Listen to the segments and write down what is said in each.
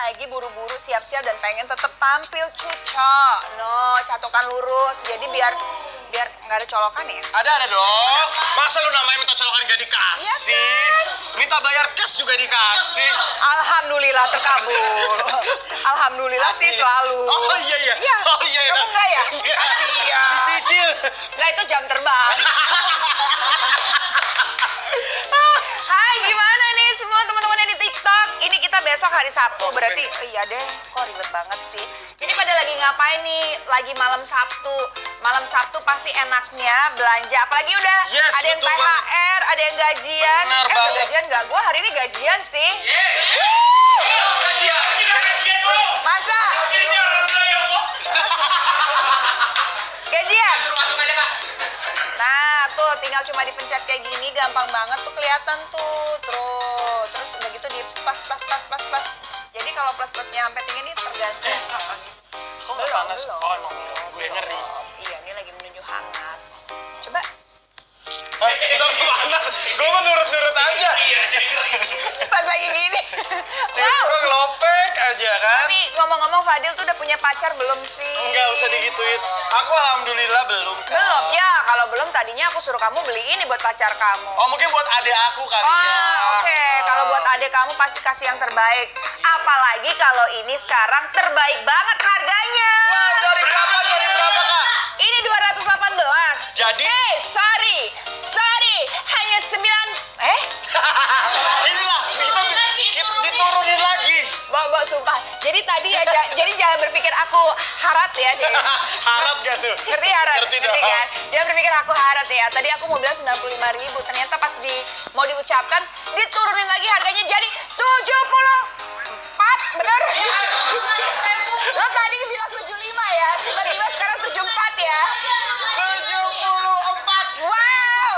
lagi buru-buru siap-siap dan pengen tetap tampil cucok. No, catokan lurus. Jadi biar nggak ada colokan ya. Ada dong. Masa lu namanya minta colokan gak dikasih? Ya kan? Minta bayar cash juga dikasih. Alhamdulillah terkabul. Alhamdulillah sih selalu. Oh iya. Iya. Oh iya. Kamu enggak ya? Iya. Iya. Dicicil. Enggak, itu jam terbang. Hai, gimana nih semua teman-temannya di TikTok? Ini kita besok hari Sabtu, berarti iya deh, kok ribet banget sih. Jadi pada lagi ngapain nih? Lagi malam Sabtu. Malam Sabtu pasti enaknya belanja. Apalagi udah ada yang THR, ada yang gajian. Benar banget. Gajian nggak? Gue hari ini gajian sih. Masa? Gajian? Nah, tuh tinggal cuma dipencet kayak gini, gampang banget tuh kelihatan tuh. Terus udah gitu di plus. Jadi kalau plus-plusnya sampai tinggi nih tergantung. Kok nggak panas? Oh emang gue ngeri. Iya, ini lagi menuju hangat. Coba. Bentar panas. Gue mau nurut-nurut aja. Pas lagi gini. Gue ngelopek aja kan. Tapi ngomong-ngomong Fadil tuh udah punya pacar belum sih? Enggak usah digituin. Aku alhamdulillah belum kan. Belum ya, kalau belum tadinya aku suruh kamu beli ini buat pacar kamu. Oh mungkin buat adik aku kali ya. Oke. Kalau buat adik kamu pasti kasih yang terbaik. Apalagi kalau ini sekarang terbaik banget harganya. Wow, dari berapa Kak? Ini 218. Jadi? Sorry. Hanya 9. Inilah, kita diturunin lagi. Mbak, sumpah. Jadi tadi ya, jadi jangan berpikir aku harat ya. Harat gak tuh? Ngerti harat? Ngerti kan? Jangan berpikir aku harat ya. Tadi aku mau bilang 95.000. Ternyata pas mau diucapkan, diturunin lagi harganya jadi 74. Bener? Lo tadi bilang 75 ya. Tiba-tiba sekarang 74 ya. 74. Wow.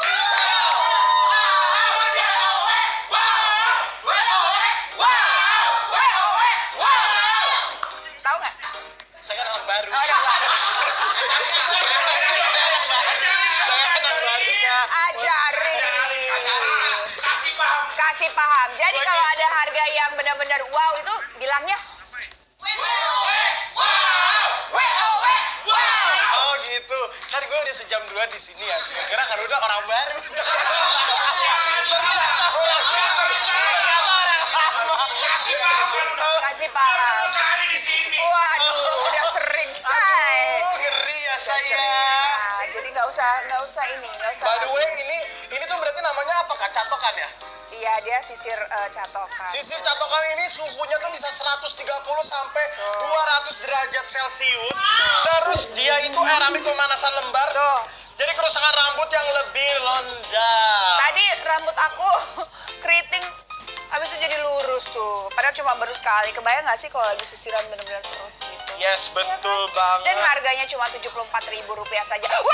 Tahu nggak? Saya kan anak baru. Oh, Saya anak baru Kak. Ajarin. Kasih paham. Jadi kalau ada harga yang benar-benar wow itu bilangnya Oh gitu. Kan gue udah sejam 2 di sini ya. Gue kira kan udah orang baru. Ternyata orang baru. kasih paham. Waduh, udah sering say. Ngeri ya saya. Nah, jadi nggak usah ini. By the way, ini tuh berarti namanya apa Kak? Catokan ya? Iya, dia sisir catokan. Sisir catokan ini suhunya tuh bisa 130 sampai 200 derajat Celcius. Terus dia itu keramik pemanasan lembar. Tuh. Jadi kerusakan rambut yang lebih rendah. Tadi rambut aku keriting, habis itu jadi lurus tuh. Padahal cuma baru sekali. Kebayang nggak sih kalau lagi sisiran bener-bener terus gitu? Yes, betul banget. Dan harganya cuma Rp74.000 saja. Wow!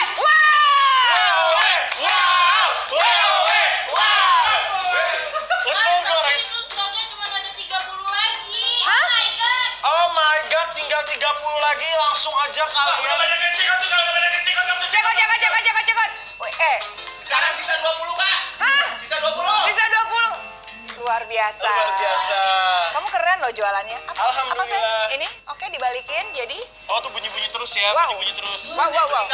Betul goreng. Itu stoknya cuma ada 30 lagi. Hah? Oh my god, tinggal 30 lagi, langsung aja kalian. Cekot. Sekarang sisa 20 Kak. Hah? Sisa 20. Sisa 20. Luar biasa. Luar biasa. Kamu keren loh jualannya. Apa Alhamdulillah. sih? Ini oke dibalikin jadi. Oh tuh bunyi-bunyi terus ya, Wow. bunyi-bunyi terus. Wow.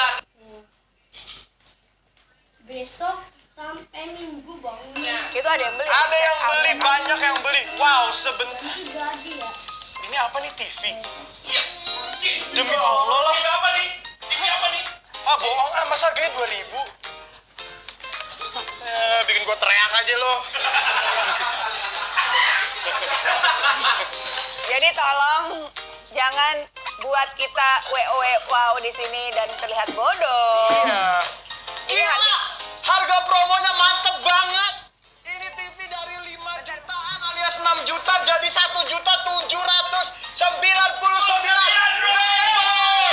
Besok sampai Minggu bangunnya. Itu ada yang beli. Ada yang beli, banyak yang beli. Wow, sebentar. Jadi ya. Ini apa nih, TV? Iya. Demi Allah lah. Ini apa nih? Ini apa nih? Ah bohong, masa harganya 2.000? Bikin gua teriak aja lo. Jadi tolong jangan buat kita wow di sini dan terlihat bodoh. Iya. Gila, harga promonya mantep banget. Ini TV dari 5 jutaan alias 6 juta jadi 1.799.000.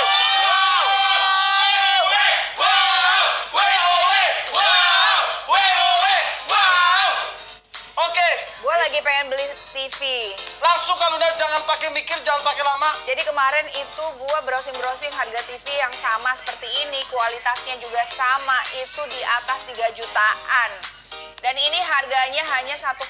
Oke, Gue lagi pengen beli TV. langsung kalau udah jangan pakai mikir, jangan pakai lama. Jadi kemarin itu gue browsing harga TV yang sama seperti ini, kualitasnya juga sama, itu di atas 3 jutaan. Dan ini harganya hanya 1,7.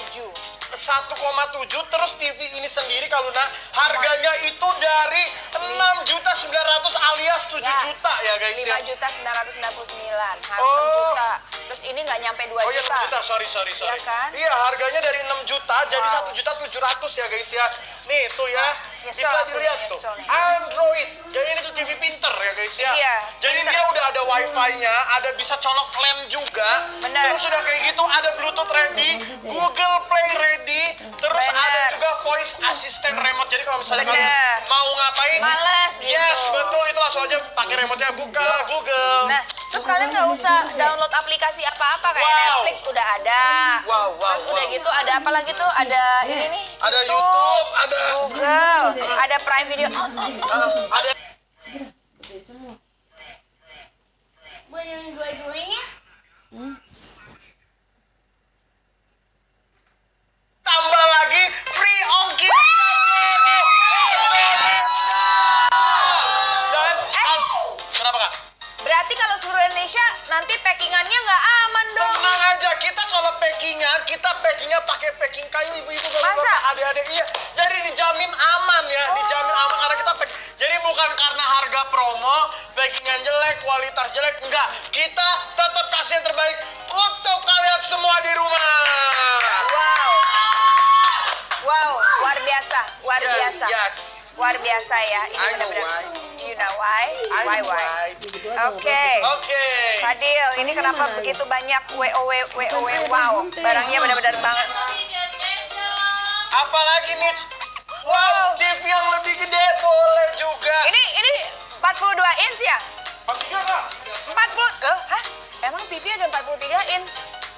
1,7 terus TV ini sendiri kalau harganya itu dari 6.900.000 alias 7 Ya. juta ya guys ya. 5.999, harus Oh. 6 juta. Terus ini nggak nyampe 2 Oh ya juta. 6 juta, sorry. Iya kan? Iya, harganya dari 6 juta jadi 1.700.000 ya guys ya. Nih tuh ya, Nyesel bisa aku, dilihat tuh. nyesel nih. Android, jadi ini tuh TV pinter ya guys ya. Iya, Jadi pinter. dia udah ada wifi-nya, ada bisa colok lem juga. Bener. Terus udah kayak gitu ada Bluetooth ready, Google Play ready, terus Bener. ada juga voice assistant remote. Jadi kalau misalnya Bener. kamu mau ngapain, Males gitu. yes betul itu langsung aja pakai remote-nya buka Google. Nah, terus kalian nggak usah download aplikasi apa-apa kayak Wow. Netflix udah ada. Wow, Terus udah gitu ada apa lagi tuh? Ada ini nih. Ada YouTube, ada Google, ada Prime Video. ada Buat yang dua-duanya. tambah lagi free ongkir seluruh Indonesia. Dan kenapa Kak? Berarti kalau seluruh Indonesia nanti packingannya nggak aman dong. Tenang aja, kita kalau packingnya pakai packing kayu ibu-ibu bapak-bapak, Masa? adik-adik iya. Jadi dijamin aman ya, dijamin aman karena kita jadi bukan karena harga promo, packingan jelek, kualitas jelek, enggak. Kita tetap kasih yang terbaik untuk kalian semua di rumah. Wow. Wow, luar biasa, luar Yes, biasa. yes. Luar biasa ya. Ini I know benar-benar. why. You know why? I know Why? why. Oke. Oke. Fadil, ini kenapa begitu banyak WOW? Wow, barangnya benar-benar banget. Apalagi nih, wow, TV yang lebih gede boleh juga. Ini 42 inch ya? 40? Hah? Emang TV ada 43 inch?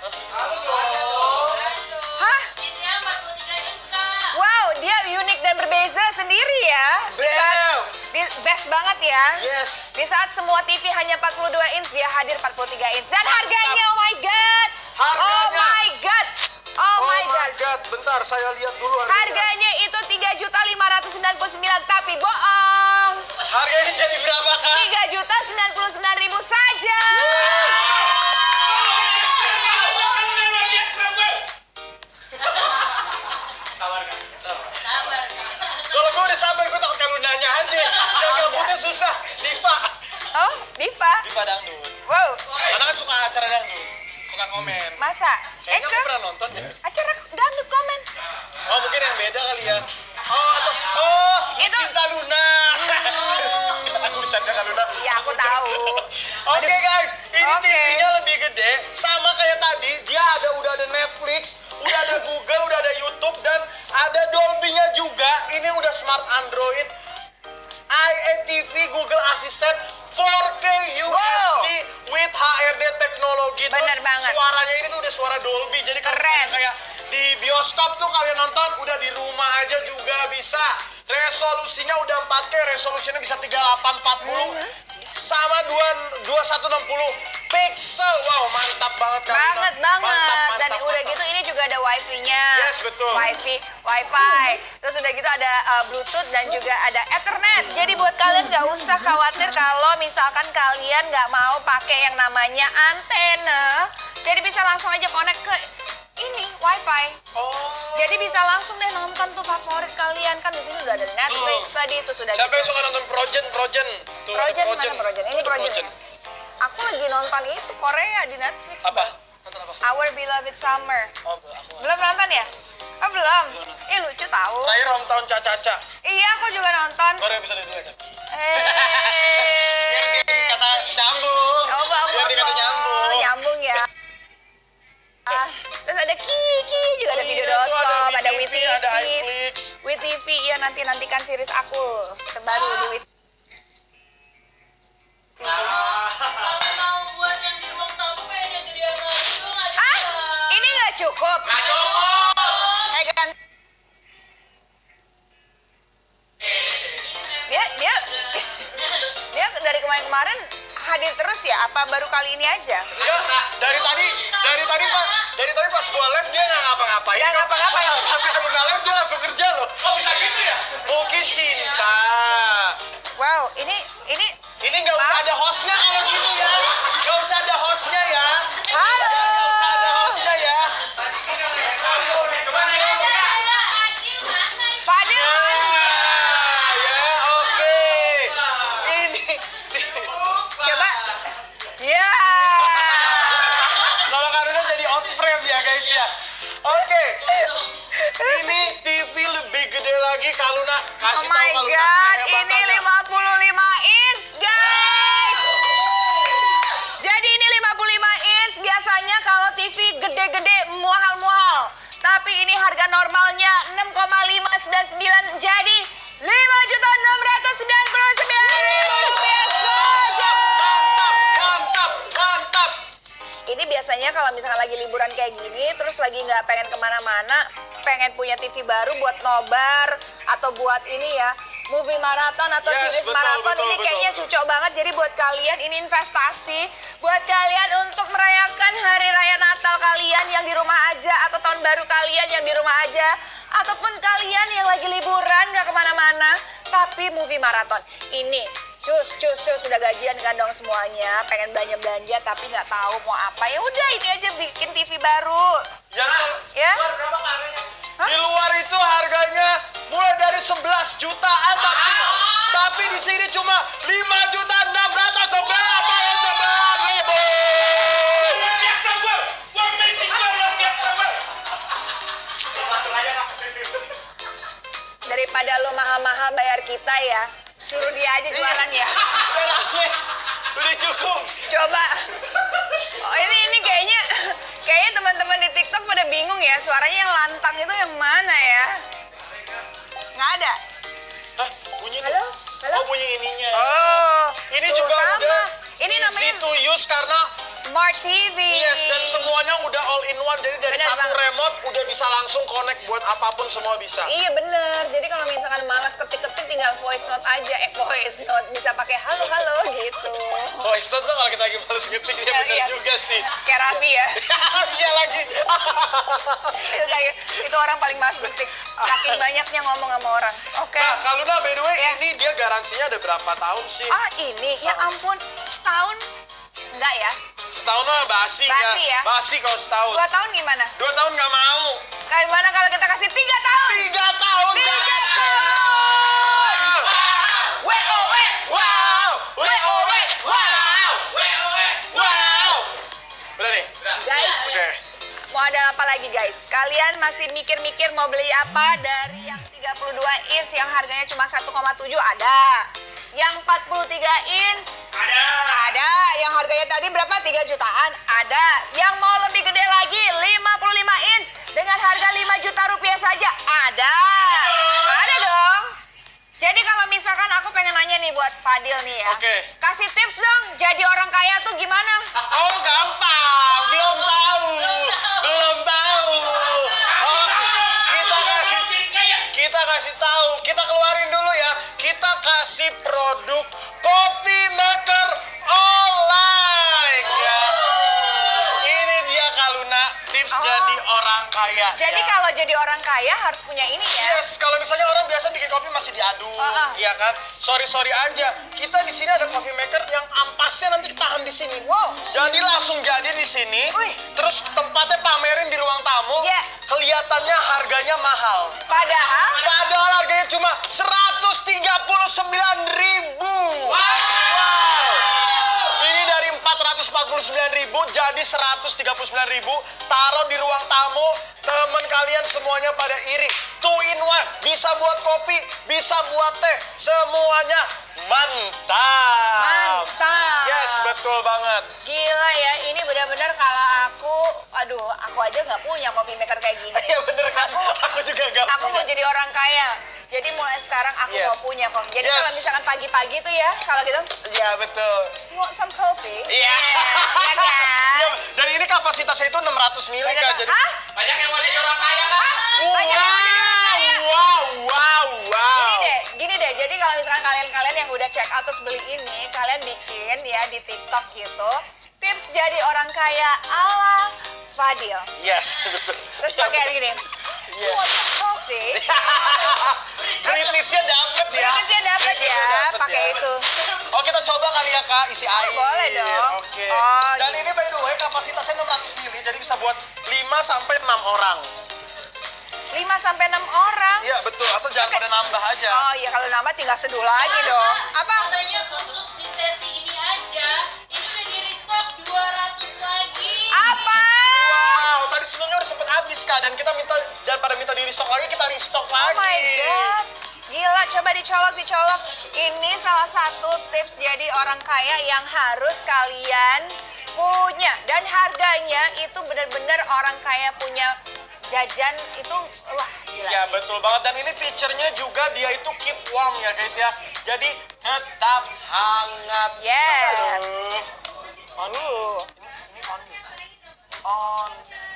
Hah? Isinya 43 inch, Kak. Wow, dia unik dan berbeza sendiri ya. Best banget ya. Yes. Di saat semua TV hanya 42 inch, dia hadir 43 inch. Dan Mantap. harganya, oh my God. Harganya. Oh my God. Oh my God. Bentar saya lihat dulu Harganya itu 3.599, tapi bohong. Harganya jadi berapa Kak? 3.099.000 saja. Sabar Kak. Sabar, Kak. Kalau gue udah sabar, gue takut kalau nanya aja. Yang gabutnya susah. Diva. Oh, Diva. Diva dangdut. Wow, Karena kan suka acara dangdut. Suka komen. masa? Kayaknya aku Eka, pernah nonton ya. acara dangdut komen. Oh mungkin yang beda kali ya. Oh, Itu- Cinta Luna. Aku bercanda Kak Luna. Ya, aku tahu. Oke guys, ini Oke. TV-nya lebih gede. Sama kayak tadi, dia udah ada Netflix, udah ada Google, udah ada YouTube, dan ada Dolby-nya juga. Ini udah smart Android, IATV, Google Assistant, 4K UHD with HRD teknologi. Terus Bener banget. suaranya ini tuh udah suara Dolby. Jadi kalau Keren. misalnya kayak di bioskop tuh kalian nonton, udah di rumah aja juga bisa. Resolusinya udah 4K, resolusinya bisa 3840 sama 2160 pixel. Wow, mantap banget Kak Luna. Banget. Dan Mantap, udah mantap. gitu ini juga ada wifi-nya. Yes, betul. Wifi. Terus udah gitu ada Bluetooth dan juga ada Ethernet. Jadi buat kalian nggak usah khawatir kalau misalkan kalian nggak mau pakai yang namanya antena. Jadi bisa langsung aja connect ke ini wifi. Oh. Jadi bisa langsung deh nonton tuh favorit kalian, kan di sini udah ada Netflix tadi itu sudah. Siapa yang gitu. suka nonton Projen? Tuh, ada Projen mana Projen? Ini Tuh, ada Projen. Aku lagi nonton itu Korea di Netflix. Apa? Nonton apa? Our Beloved Summer. Oh, aku Belum nonton ya? Oh belum. Ih lucu tahu. terakhir hometown Caca-Caca. Iya aku juga nonton. Baru episode 2 kan? Eh. Biar dia dikata nyambung. Oh, Biar dikata nyambung. Nyambung ya. Terus ada Kiki juga ada Iya, video.com, tuh ada WeTV, WeTV, ada iFlix. WeTV, ya nantikan series aku terbaru di WeTV. Kalau mau buat yang di ruang tamu kayak yang gedean lagi tuh nggak bisa. Ah, ini nggak cukup. Eh kan? Dia dari kemarin hadir terus ya? Apa baru kali ini aja? Enggak, dari tadi pas gua live dia nggak ngapa-ngapain. Nggak ngapa-ngapain. Pas aku udah live dia langsung kerja loh. Oh bisa gitu ya? Mungkin cinta. Wow, ini Ini nggak usah ada hostnya kalau gitu ya. Nggak usah ada hostnya ya. halo. Nggak usah ada hostnya lagi Kak Luna, kasih Oh tahu my Kak Luna god, ini kehebatannya. 55 inch, guys. Jadi ini 55 inch, biasanya kalau TV gede-gede mahal-mahal. Tapi ini harga normalnya 6,599, jadi 5.699.000 rupiah saja. Mantap, mantap. Ini biasanya kalau misalkan lagi liburan kayak gini, terus lagi nggak pengen kemana-mana, pengen punya TV baru buat nobar, atau buat ini ya, movie marathon atau Yes, series betul, marathon, betul, ini betul. kayaknya cocok banget. Jadi buat kalian ini investasi, buat kalian untuk merayakan hari raya Natal kalian yang di rumah aja, atau tahun baru kalian yang di rumah aja, ataupun kalian yang lagi liburan nggak kemana-mana, tapi movie marathon. Ini cus, sudah gajian kan dong semuanya, pengen belanja-belanja tapi nggak tahu mau apa, ya udah ini aja bikin TV baru. Ya? Berapa harganya? Hah? Di luar itu harganya mulai dari 11 jutaan, tapi di sini cuma 5.699.000. Luar biasa gua. Gua amazing gua luar biasa gua. Langsung aja Kak. Daripada lo mahal-mahal bayar kita ya, suruh dia aja jualan ya. Udah rame, udah cukup. Coba. Oh ini kayaknya teman-teman di TikTok pada bingung ya, suaranya yang lantang itu yang mana ya? Nggak ada. Hah, bunyi? Halo? Halo? Oh, bunyi ininya. Oh, Ini tuh, juga sama. udah Ini easy namanya to use karena Smart TV. yes, dan semuanya udah all in one. Jadi dari Bener satu banget. remote udah bisa langsung connect buat apapun, semua bisa. Iya bener, jadi kalau misalkan malas ketik-ketik tinggal voice note aja, voice note bisa pakai halo gitu. Oh, itu tuh kalau kita lagi males ngetik, ya bener Iya. juga sih. Kayak Raffi ya. Iya lagi. Itu orang paling malas ketik, saking banyaknya ngomong sama orang. Oke. Nah, Kak Luna, by the way, Ya. ini dia garansinya ada berapa tahun sih? Ah ini, ya ampun, setahun enggak ya? Setahun mah basi nggak? Basi ya? Basi kalau setahun. 2 tahun gimana? 2 tahun nggak mau. Kayak gimana kalau kita kasih 3 tahun? 3 tahun. 3 guys. tahun! WOW! Wow. WOW! Wow. Wow. Udah nih. Guys, Oke. mau ada apa lagi guys? Kalian masih mikir-mikir mau beli apa dari yang 32 inch yang harganya cuma 1,7 ada. Yang 43 inch ada. Yang harganya tadi berapa? 3 jutaan ada. Yang mau lebih gede lagi 55 inch dengan harga 5 juta rupiah saja ada. Ada dong. Jadi kalau misalkan aku pengen nanya nih buat Fadil nih ya. Oke. Kasih tips dong jadi orang kaya tuh gimana? Oh, gampang. Belum tahu. Belum tahu. Oh, kita kasih tahu. Kita keluarin dulu ya. Kita kasih produk coffee maker online ya. Ini dia Kak Luna, tips jadi orang kaya. Jadi ya. kalau jadi orang kaya harus punya ini ya. Yes, kalau misalnya orang biasa bikin kopi masih diaduk, ya kan? Sorry aja. Kita di sini ada coffee maker yang ampasnya nanti tahan di sini. Wow. Jadi langsung jadi di sini. Wih. Terus tempatnya pamerin di ruang tamu. Iya. Kelihatannya harganya mahal. Padahal harganya cuma 139.000. Wow. Ini dari 449.000 jadi 139.000. Taruh di ruang tamu, teman kalian semuanya pada iri. 2 in 1, bisa buat kopi, bisa buat teh, semuanya mantap. mantap. Yes, betul banget. Gila ya, ini benar-benar kalau aku aja nggak punya coffee maker kayak gini. Iya bener kan? Aku juga gak Aku mau jadi orang kaya. Jadi mulai sekarang aku Yes. mau punya kok. Jadi Yes. kalau misalkan pagi-pagi tuh ya, kalau gitu, Iya betul. you want some coffee? Iya. Ya kan? Iya, dan ini kapasitasnya itu 600 ml Bener, Kak. Kak. Jadi Hah? Banyak yang mau jadi orang kaya Kak. Banyak yang mau jadi orang kaya. Wow. Gini deh. Jadi kalau misalkan kalian yang udah check out terus beli ini, kalian bikin ya di TikTok gitu, tips jadi orang kaya ala Fadil. Yes, betul. Terus Iya, pakai betul. gini. Iya. You want some coffee? Britishnya dapet ya. Britishnya dapet ya, Britishnya pakai ya. itu. Oh, kita coba kali ya Kak, isi air. boleh dong. Oke. Oh, Dan gitu. ini by the way kapasitasnya 600 ml, jadi bisa buat 5 sampai 6 orang. 5 sampai 6 orang. Iya, betul. Asal jangan pada nambah aja. Oh iya, kalau nambah tinggal seduh lagi dong. Apa? Katanya khusus di sesi ini aja, ini udah di restock 200 lagi. Apa? Wow, tadi sebelumnya udah sempet habis Kak, dan kita minta, daripada minta di restock lagi, kita restock Oh lagi. my god. coba dicolok. Ini salah satu tips jadi orang kaya yang harus kalian punya. Dan harganya itu benar-benar orang kaya punya jajan itu, wah gila. Ya betul banget, dan ini feature-nya juga dia itu keep warm ya guys ya. Jadi tetap hangat. Yes. Aduh. Ini on.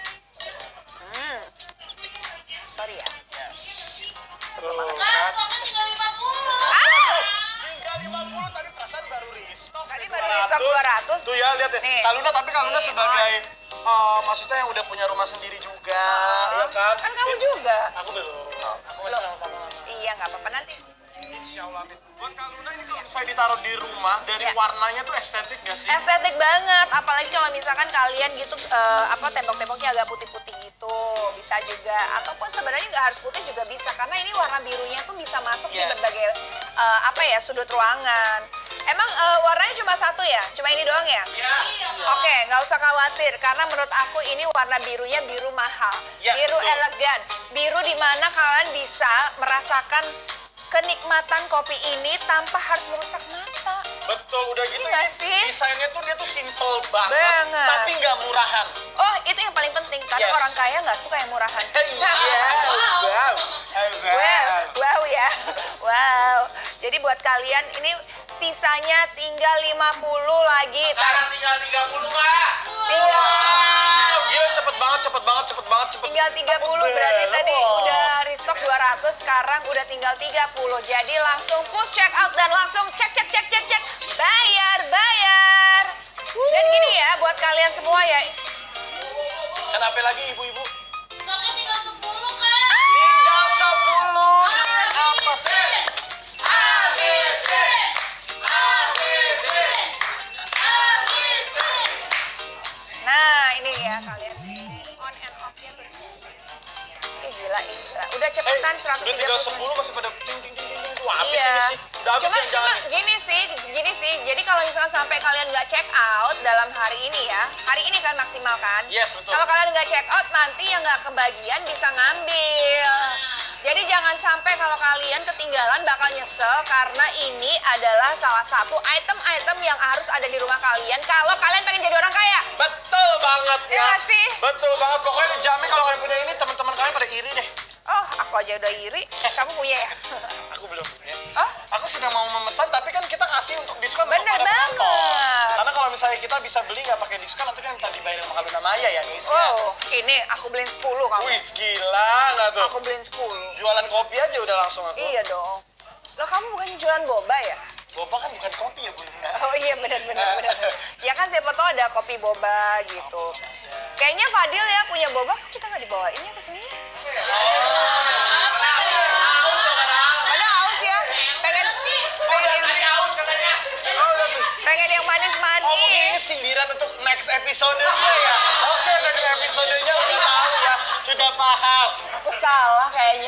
Sorry ya. Yes. Kak, stoknya tinggal 50. Tinggal 50, tadi perasaan baru restock. Tadi baru restock 200. Tuh ya, lihat deh. Nih. Kaluna, tapi Kaluna Nih, sebagai maksudnya yang udah punya rumah sendiri juga, ya kan? Kan kamu juga. Aku belum. Aku masih sama mama. Iya, nggak apa-apa nanti. Insya Allah, Amin. Buat Kaluna ini kalau misalnya ditaruh di rumah, dari Ya. warnanya tuh estetik gak sih? Estetik banget, apalagi kalau misalkan kalian gitu tembok-temboknya agak putih-putih gitu, bisa juga. Ataupun sebenarnya nggak harus putih juga bisa, karena ini warna birunya tuh bisa masuk di Yes. berbagai sudut ruangan. Emang warnanya cuma satu ya? Cuma ini doang ya? Iya, Oke, nggak usah khawatir, karena menurut aku ini warna birunya biru mahal, Ya, biru betul. elegan, biru di mana kalian bisa merasakan kenikmatan kopi ini tanpa harus merusak mata. Betul, udah gitu Iya ini sih. desainnya tuh dia tuh simple banget, Banget. tapi nggak murahan. Oh, itu yang paling penting, karena Yes. orang kaya nggak suka yang murahan. Iya, Wow ya, wow. Jadi buat kalian ini sisanya tinggal 50 lagi. Sekarang tinggal 30, Kak. Tinggal, Gila, cepet banget. tinggal 30, berarti tadi udah restock 200, sekarang udah tinggal 30. Jadi langsung push check out dan langsung cek. Bayar. Dan gini ya, buat kalian semua ya. Kenapa lagi ibu-ibu? Stoknya tinggal 10, Kak. Tinggal 10. Apa sih? Habisin. Nah, ini ya kalian. On and off-nya tuh. Gila. Udah cepetan Udah tinggal 130. 10 masih pada ting. Wah, habis Iya. ini sih. Udah habis Cuma yang jalan. gini sih. Jadi kalau misalkan sampai kalian nggak check out dalam hari ini ya, hari ini kan maksimal kan? Yes, betul. Kalau kalian nggak check out, nanti yang nggak kebagian bisa ngambil. Jadi jangan sampai kalau kalian ketinggalan bakal nyesel, karena ini adalah salah satu item-item yang harus ada di rumah kalian kalau kalian pengen jadi orang kaya. Betul banget ya. Iya sih. Betul banget. Pokoknya dijamin kalau kalian punya ini, teman-teman kalian pada iri deh. Oh, aku aja udah iri. Kamu punya ya? Aku belum. Ya. Oh, Aku sedang mau memesan, tapi kan kita kasih untuk diskon. Bener untuk pada penonton. banget. Karena kalau misalnya kita bisa beli nggak pakai diskon, nanti kan minta dibayar sama Kaluna Maya ya, Nis. ya. oh, ini aku beliin 10 kamu. Wih, gila nggak tuh? Aku beliin 10. Jualan kopi aja udah langsung aku. Iya dong. Loh, kamu bukan jualan boba ya? Boba kan bukan kopi ya, Bunda. Oh iya, benar. Ya kan siapa tahu ada kopi boba gitu. Kayaknya Fadil ya punya boba, kok kita nggak dibawain ya ke sini ya? Ada haus ya? Pengen pengen yang Oh, mungkin ini manis-manis. sindiran untuk next episode-nya ya. Oke, next episode-nya udah tahu ya. Sudah paham. Aku salah kayaknya.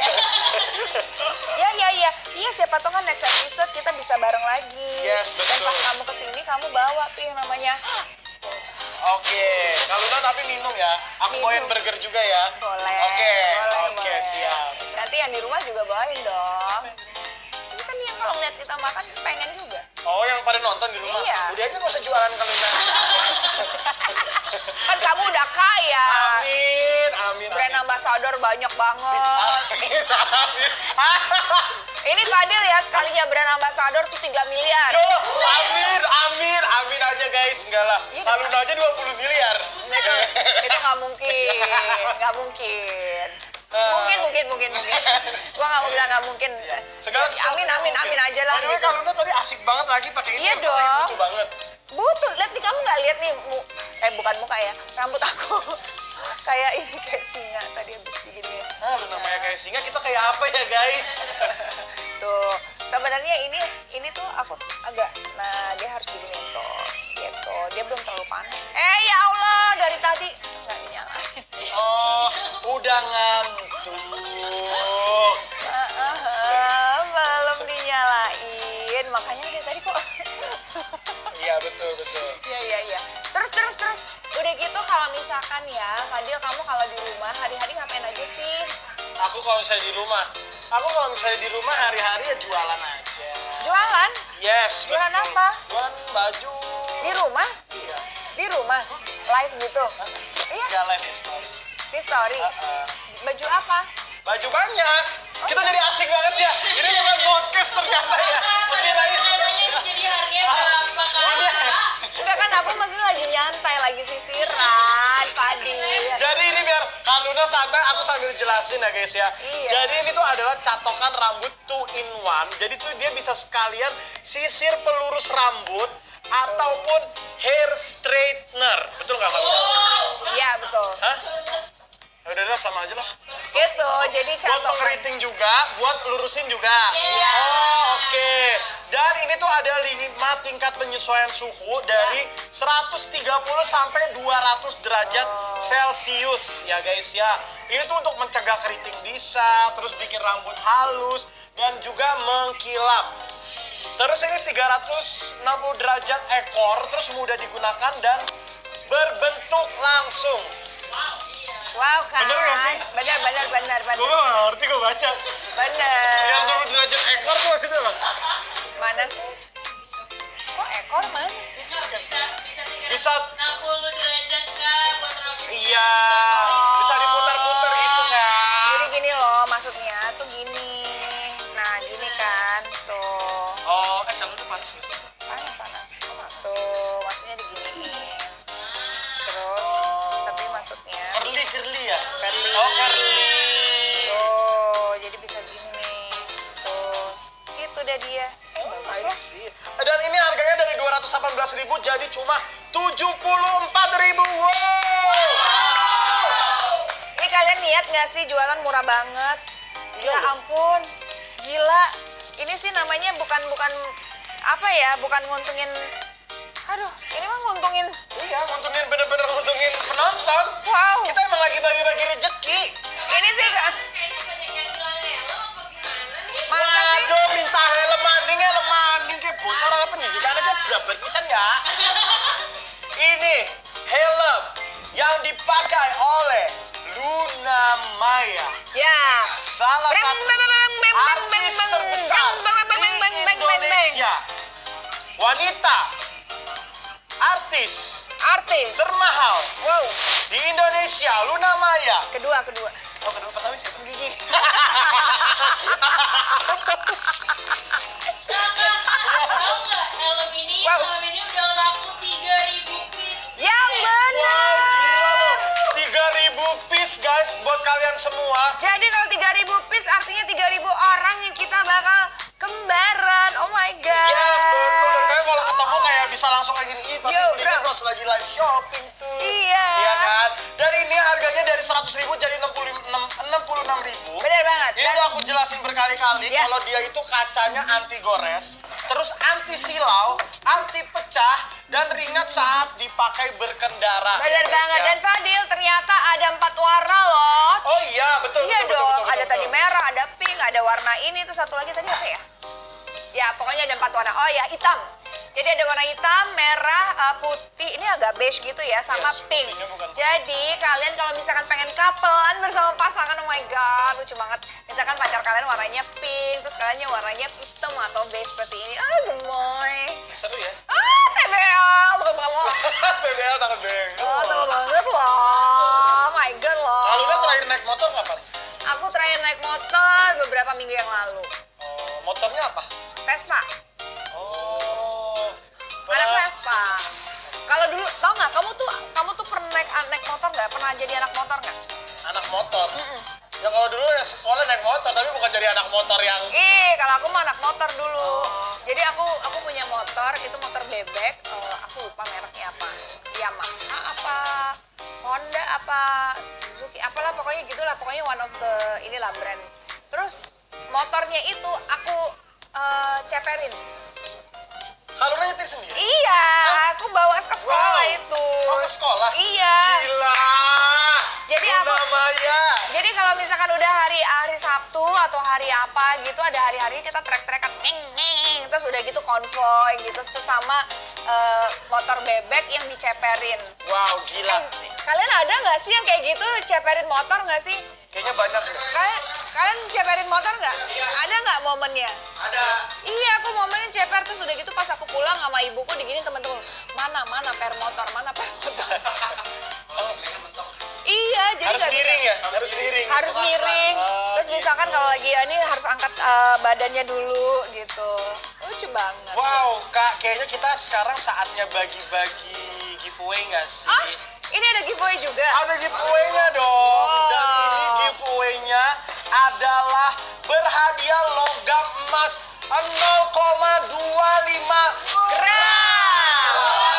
Iya, siapa tahu kan next episode kita bisa bareng lagi. Yes, betul. Dan pas kamu kesini, kamu bawa tuh yang namanya Oke, Kaluna tapi minum ya. Aku Minum. bawain burger juga ya. boleh. Oke, boleh. siap. Nanti yang di rumah juga bawain dong. Ini kan yang kalau ngeliat kita makan pengen juga. Oh, yang pada nonton di rumah? Iya. Udah aja gak usah jualan Kaluna. Kan kamu udah kaya. Amin. Brand ambassador banyak banget. Amin. Ini Fadil ya, sekalinya brand ambassador tuh 3 miliar. Yo, amin aja guys. Enggak lah. Iya, Kaluna aja 20 miliar. Itu nggak mungkin. Mungkin. Gua nggak mau bilang nggak mungkin. Segala Amin aja lah. Anyway, Gitu. Kaluna tadi asik banget lagi pakai ini. Iya yang dong. Butuh banget. Butuh, lihat nih, kamu nggak lihat nih, bukan muka ya, rambut aku kayak ini, kayak singa tadi habis begini. Lu namanya kayak singa, kita kayak apa ya guys? Tuh, sebenarnya ini tuh aku agak, nah dia harus diginiin tuh, gitu, dia belum terlalu panas. Ya Allah, dari tadi nggak dinyalain. Oh, udah ngantuk. Belum dinyalain, makanya dari tadi kok. Iya, betul. Iya. Terus. Udah gitu kalau misalkan ya, Fadil, kamu kalau di rumah hari-hari ngapain aja sih? Aku kalau misalnya di rumah, Aku kalau misalnya di rumah hari-hari ya jualan aja. Jualan? Yes, Jualan betul. apa? Jualan baju. Di rumah? Iya. Di rumah? Live gitu? Iya, Ya live story. di story. Baju apa? Baju banyak. Kita jadi asik banget ya. Ini bukan podcast ternyata ya. Kirain. Namanya ini jadi harganya berapa Ini. Kak? Udah kan aku masih lagi nyantai, lagi sisiran tadi. Jadi ini biar Kak Luna santai, aku sambil jelasin ya guys ya. Iya. Jadi ini tuh adalah catokan rambut 2-in-1. Jadi tuh dia bisa sekalian sisir pelurus rambut ataupun hair straightener. Betul nggak Kak Luna? Iya, betul. Hah? Ya udah sama aja lah. Gitu, jadi Buat catokan. pengeriting juga, buat lurusin juga. Iya. Oh, oke. Dan ini tuh ada 5 tingkat penyesuaian suhu dari 130 sampai 200 derajat Celcius ya guys ya. Ini tuh untuk mencegah keriting bisa, terus bikin rambut halus dan juga mengkilap. Terus ini 360 derajat ekor, terus mudah digunakan dan berbentuk langsung. Wow kan? Bener nggak sih? Bener. Gue gak ngerti, gue baca. Bener. Yang 10 derajat ekor tuh maksudnya bang? Mana sih? Kok ekor mana? Bisa Bisa. 60 derajat Kak buat rambut. Iya, bisa diputar-putar gitu kan. Jadi gini loh, maksudnya tuh gini. Nah, gini kan. Tuh. Oh, kalau itu panas nggak sih? Panas. Tuh, maksudnya diginiin. Terus, tapi maksudnya Curly ya? Curly. Oh, curly. tuh, jadi bisa gini nih. Tuh, itu dah dia. I see. Dan ini harganya dari 218.000 jadi cuma 74.000. Wow. Ini kalian lihat nggak sih jualan murah banget? Iya Ya loh. ampun, gila. Ini sih namanya bukan apa ya? Bukan nguntungin. Aduh, ini mah nguntungin. Iya, nguntungin bener-bener nguntungin penonton. Wow. Kita emang lagi bagi-bagi rezeki. Ini sih Kayaknya banyak yang bilang helm apa gimana nih? masa sih? Waduh, minta helm maning kayak bocor apa pendidikan aja berapa pisan ya? Ini helm yang dipakai oleh Luna Maya. Ya. Salah Beng, satu beng, beng, beng, beng, artis beng, beng, terbesar beng, beng, beng, beng, beng, di beng, beng, beng. Indonesia. Wanita, artis Artis. termahal Wow. di Indonesia, Luna Maya. Kedua. Oh, kedua pertama siapa? Gigi. Tahu nggak helm ini? Wow. Helm ini udah laku 3.000 piece. Yang benar. Wow, gila loh. 3.000 piece guys buat kalian semua. Jadi kalau 3.000 piece artinya 3.000 orang yang kita bakal kembaran. Oh my god. Yes, betul. Dan kalian kalau ketemu kayak bisa langsung kayak gini. Ih, pasti Yo, belinya bro. pas lagi live shopping tuh. Iya. Iya kan? Dan ini harganya dari 100.000 jadi 66.000. Bener banget. Ini udah aku jelasin berkali-kali Ya. kalau dia itu kacanya anti gores, terus anti silau, anti pecah, dan ringan saat dipakai berkendara. Bener Guys, banget. ya. Dan Fadil ternyata ada 4 warna loh. Oh iya, betul. Iya betul, dong. betul, Ada betul, tadi betul. merah, ada pink, ada warna ini, terus satu lagi tadi apa ya? Ya pokoknya ada 4 warna. Oh ya, hitam. Jadi ada warna hitam, merah, putih. Ini agak beige gitu ya, sama Yes, pink. putihnya bukan- Jadi kalian kalau misalkan pengen couplean bersama pasangan, oh my god, lucu banget. Misalkan pacar kalian warnanya pink, terus kaliannya warnanya hitam atau beige seperti ini. Ah, gemoy. Seru ya? Ah, TBL, bukan kamu. TDL tangan beng. Oh, seru banget loh. Oh my god loh. Lalu dia terakhir naik motor kapan? Aku terakhir naik motor beberapa minggu yang lalu. Oh, motornya apa? Vespa. Oh. Anak Vespa. Kalau dulu, tau nggak? Kamu tuh pernah naik motor nggak? Pernah jadi anak motor nggak? Anak motor. Ya kalau dulu ya sekolah naik motor, tapi bukan jadi anak motor yang Kalau aku mah anak motor dulu. Jadi aku punya motor, itu motor bebek. Aku lupa mereknya apa. Yamaha apa, Honda apa, Suzuki, apalah pokoknya gitulah. Pokoknya one of the inilah brand. Terus motornya itu aku ceperin. kalau nyetir sendiri. Iya, aku bawa ke sekolah Wow. itu. Oh, ke sekolah? Iya. Gila. Jadi Luna aku- Maya. Jadi kalau misalkan udah hari Sabtu atau hari apa gitu, ada hari-hari kita trek-trekan, ngeng, terus udah gitu konvoy gitu sesama motor bebek yang diceperin. Wow, gila. Kalian ada nggak sih yang kayak gitu ceperin motor nggak sih? Kayaknya banyak ya. Kalian ceperin motor nggak? Ada nggak momennya? Ada. Iya, aku momennya ceper terus udah gitu pas aku pulang sama ibuku diginin teman-teman. Mana per motor, mana per motor. Iya, jadi Harus nggak bisa. miring ya? Harus miring. Harus miring. Terus gitu. misalkan kalau lagi ini harus angkat badannya dulu gitu. Lucu banget. Wow, Kak, kayaknya kita sekarang saatnya bagi-bagi giveaway nggak sih? Ah, ini ada giveaway juga. Ada giveaway-nya dong. Dan ini giveaway-nya adalah berhadiah logam emas 0,25 gram.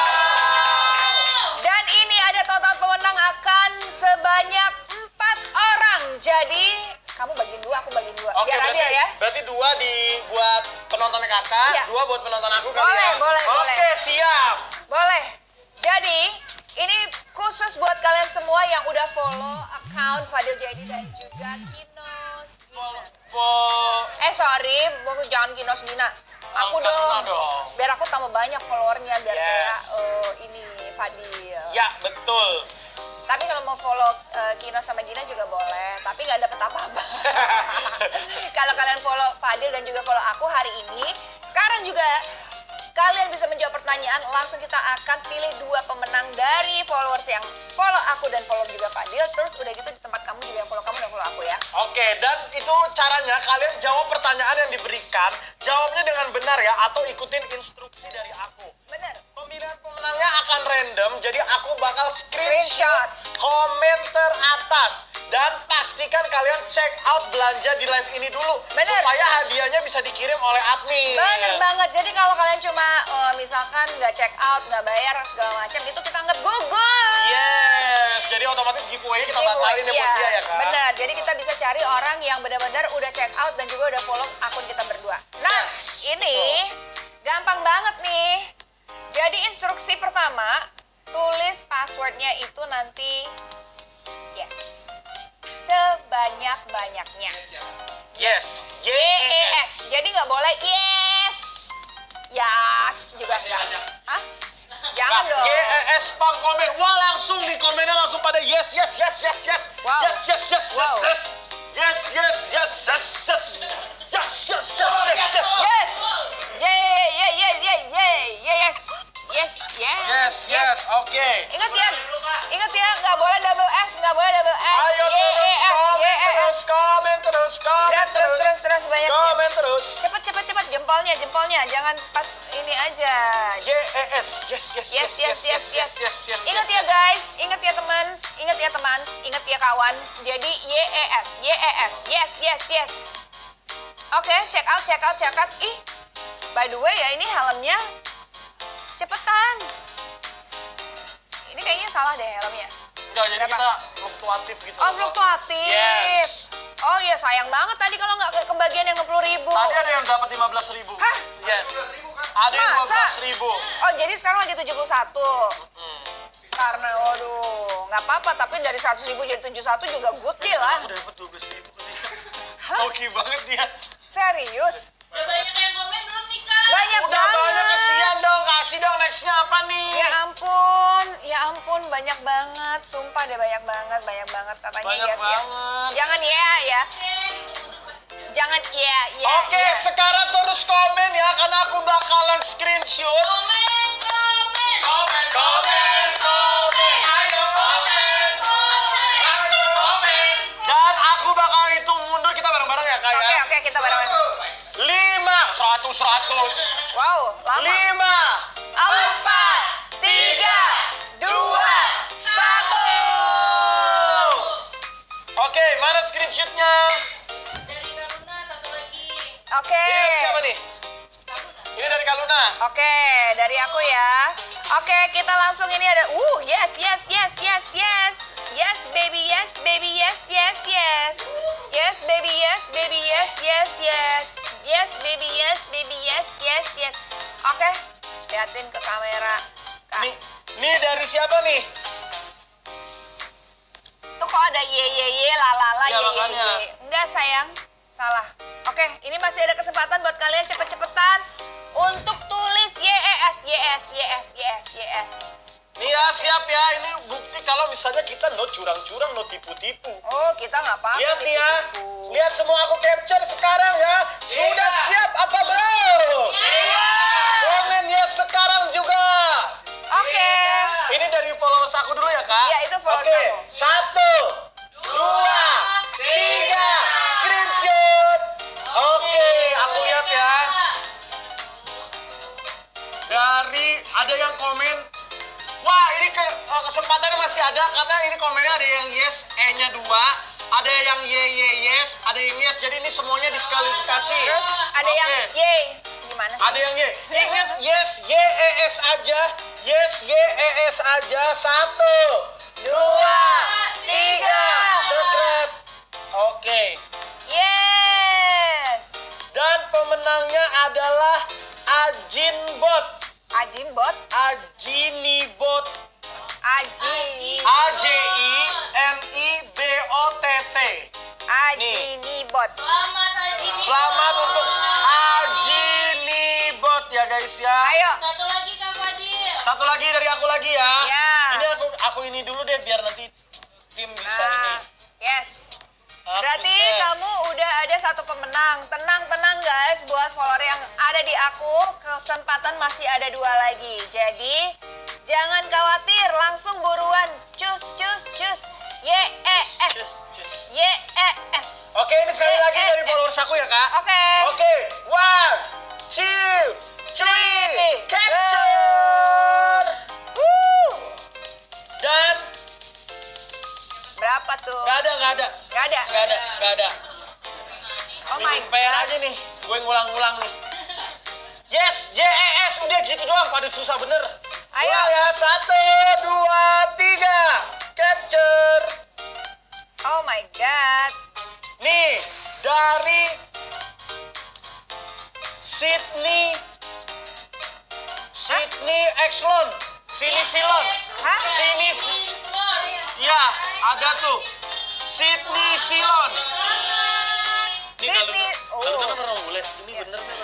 Dan ini ada total pemenang akan sebanyak 4 orang. Jadi kamu bagiin 2, aku bagiin 2. Oke, Biar berarti, adil ya. berarti 2 buat penontonnya kakak, Iya. 2 buat penonton aku kali Boleh, ya? boleh, boleh. Oke, siap. Boleh. Jadi, ini khusus buat kalian semua yang udah follow account Fadil Jaidi dan juga Kinos Gina. Sorry, jangan Kinos Gina. Aku Karena dong. Biar aku tambah banyak followernya, biar Yes. kayak ini Fadil. Ya, betul. Tapi kalau mau follow Kinos sama Gina juga boleh, tapi nggak dapet apa-apa. Kalau kalian follow Fadil dan juga follow aku hari ini, sekarang juga kalian bisa menjawab pertanyaan, langsung kita akan pilih 2 pemenang dari followers yang follow aku dan follow juga Fadil. Terus udah gitu di tempat kamu juga yang follow kamu dan follow aku ya. Oke, dan itu caranya kalian jawab pertanyaan yang diberikan, jawabnya dengan benar ya, atau ikutin instruksi dari aku. Bener. Pemilihan pemenangnya akan random, jadi aku bakal Screenshot. screenshot komen teratas. Dan pastikan kalian check out belanja di live ini dulu. Bener. Supaya hadiahnya bisa dikirim oleh admin. Bener banget. Jadi kalau kalian cuma misalkan nggak check out, nggak bayar segala macam, itu kita anggap gugur. Yes, jadi otomatis giveaway-nya kita batalin ya buat dia ya kan? Bener, jadi kita bisa cari orang yang benar-benar udah check out dan juga udah follow akun kita berdua. Nah, Yes, ini gampang banget nih. Jadi instruksi pertama, tulis passwordnya itu nanti yes. Sebanyak-banyaknya. Yes, YES. Jadi nggak boleh yes. Yes juga enggak. Hah? Jangan dong. YES spam komen. Wah, langsung di komennya langsung pada yes. Wow. Yes. Wow. Yes. Yes. Yes. Oke. Ingat ya, nggak boleh double S. Ayo terus komen terus. Terus banyak. Komen terus. Cepet jempolnya, jangan pas ini aja. YES. Yes. Ingat ya guys, ingat ya teman, ingat ya kawan. Jadi YES. Yes. Oke, check out. Ih, by the way ya, ini helmnya cepetan. Ini kayaknya salah deh helmnya. Enggak, jadi Berapa? kita fluktuatif gitu. Oh, fluktuatif. Yes. Oh iya, sayang banget tadi kalau nggak kebagian yang 60.000. Tadi ada yang dapat 15.000. Hah? Yes. Ada yang Masa? 12.000. Oh, jadi sekarang lagi 71. Karena, waduh, nggak apa-apa. Tapi dari 100.000 jadi 71 juga good deal lah. Aku dapat 12.000 kali. Oke banget dia. Serius? Udah banyak yang komen belum nih, Kak? Banyak Udah banget. banyak, kesian dong. Kasih dong nextnya apa nih? Ya ampun, banyak banget. Sumpah deh banyak banget. Katanya Banyak yes. banget. Jangan ya. Jangan ya. Oke, sekarang terus komen ya, karena aku bakalan screenshot. Komen. Ayo komen. Dan aku bakal hitung mundur, kita bareng-bareng ya kak ya. Oke, kita bareng-bareng. 100. Wow, lama. 5, 4, 3, 2, 1. Oke, mana screenshotnya? Dari Karuna satu lagi. Oke. Ini dari siapa nih? Ini dari Kaluna. Oke, dari aku ya. Oke, kita langsung ini ada yes. Yes baby, yes. Yes baby, yes. Yes baby, yes. Oke, liatin ke kamera. Kak. Nih dari siapa nih? Tuh kok ada ye lalala Ya, makanya. Enggak sayang, salah. Oke, ini masih ada kesempatan buat kalian cepet-cepetan untuk tulis yes. Nih ya, siap ya. Ini bukti nanti kalau misalnya kita no curang-curang, no tipu-tipu. Oh, kita nggak apa-apa. Lihat nih ya, tipu-tipu. lihat semua aku capture sekarang ya. Sudah siap apa bro? Siap. Komen ya sekarang juga. Oke. Ini dari followers aku dulu ya kak? Iya, itu followers Oke, kamu. 1, 2, 3, screenshot. Oke, aku lihat ya. Dari ada yang komen, wah ini kesempatannya masih ada karena ini komennya ada yang yes, E-nya 2, ada yang yes, ada yang yes, jadi ini semuanya diskualifikasi. Ada yang yay. Gimana sih? Ada yang Y. Ingat yes, YES aja. Yes, YES aja. 1, 2, 3. Coklat. Oke. Yes. Dan pemenangnya adalah Ajinbot. Ajimbot. Ajinibot. AJINIBOTT. Ajinibot. Selamat Aji. Selamat untuk Ajinibot ya guys ya. Ayo. Satu lagi Kak Fadil. Satu lagi dari aku lagi ya. Ya. Ini aku ini dulu deh biar nanti tim bisa ini. Yes. Aku Berarti save. kamu udah ada satu pemenang. Tenang guys, buat follower yang ada di aku, kesempatan masih ada 2 lagi. Jadi jangan khawatir, langsung buruan. Cus. YES. Cus. YES. Oke, ini sekali lagi dari followers aku ya kak. Oke. Oke, 1, 2, 3, capture. Dan Berapa tuh? nggak ada. Oh my PR god. aja nih, gue ngulang-ngulang nih. Yes, YES, udah gitu doang, pada susah bener. Ayo. Wah, ya, 1, 2, 3, capture. Oh my god. Nih, dari Sydney Exlon, Sini Silon. Hah? Sini, ya, ada tuh. Sydney Silon. Ini Sydney, kalau oh. kan orang bule, ini bener nih.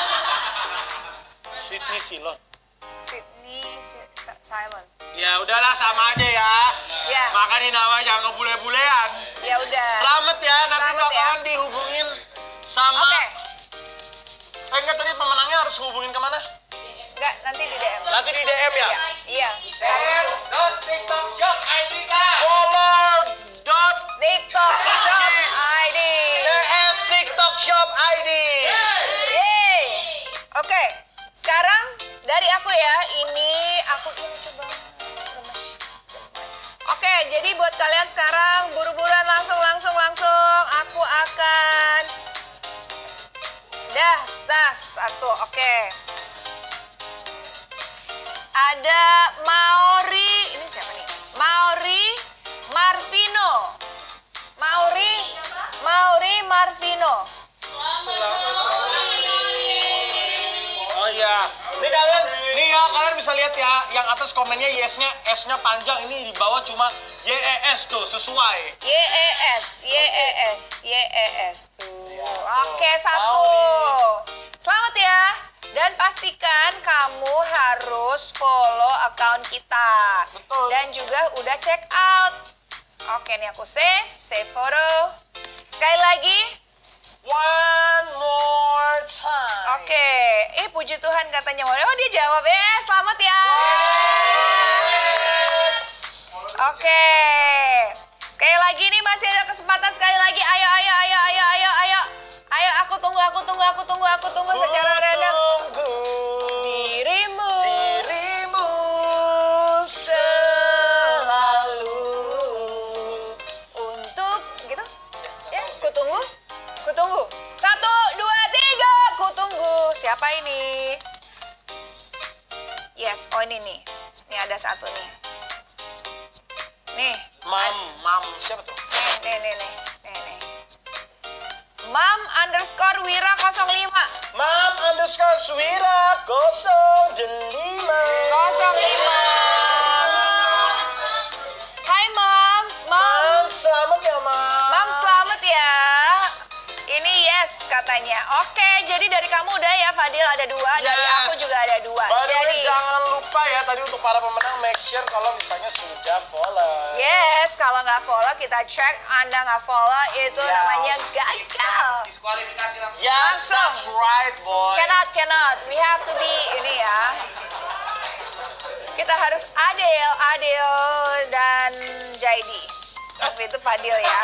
Sydney Silon. Sydney Silent. Ya udahlah sama aja ya. Ya. Makanya nama jangan kebule-bulean. Ya udah. Selamat ya, nanti Selamat ya. bakalan dihubungin sama. Oke. Enggak, tadi pemenangnya harus hubungin kemana? Enggak, nanti di DM. Nanti di DM ya? Iya. TikTok Shop ID Follow dot TikTok Shop ID. CS TikTok Shop ID. Yeay. Oke, sekarang dari aku ya, ini aku coba. Oke, jadi buat kalian sekarang buru-buruan langsung. Aku akan tas satu. Oke. Ada Maori, ini siapa nih? Maori Marvino. Maori Marvino. Oh iya. Kalian bisa lihat ya, yang atas komennya yes-nya, S-nya panjang, ini di bawah cuma YES tuh, sesuai. YES tuh. Oke, satu. Selamat ya. Dan pastikan kamu harus follow account kita. Betul. Dan juga udah check out. Oke, nih aku save foto. Sekali lagi. One more time. Oke, puji Tuhan katanya. Oh, dia jawab ya. Selamat ya. Oke. Sekali lagi nih masih ada kesempatan sekali lagi. Ayo. Ayo, aku tunggu secara random. Dirimu selalu untuk gitu. Ya, ku tunggu. 1, 2, 3, ku tunggu. Siapa ini? Yes, oh ini nih. Ini ada satu nih. Nih. Mam, siapa tuh? Nih. Mam_Wira 05. Mam_Wira 05. 05. Hai Mam. Selamat ya, Mam. Mam selamat ya. Ini yes katanya. Oke. Oke, jadi dari kamu udah ya Fadil ada 2, dari Yes. aku juga ada 2. By the way, Jadi jangan lupa ya tadi untuk para pemenang make sure kalau misalnya sudah follow. yes, kalau nggak follow kita cek, Anda nggak follow itu Yes. namanya gagal. Diskualifikasi langsung. Yes, Langsung. that's right, boy. Cannot. We have to be ini ya. Kita harus adil dan Jaidi. Waktu itu Fadil ya.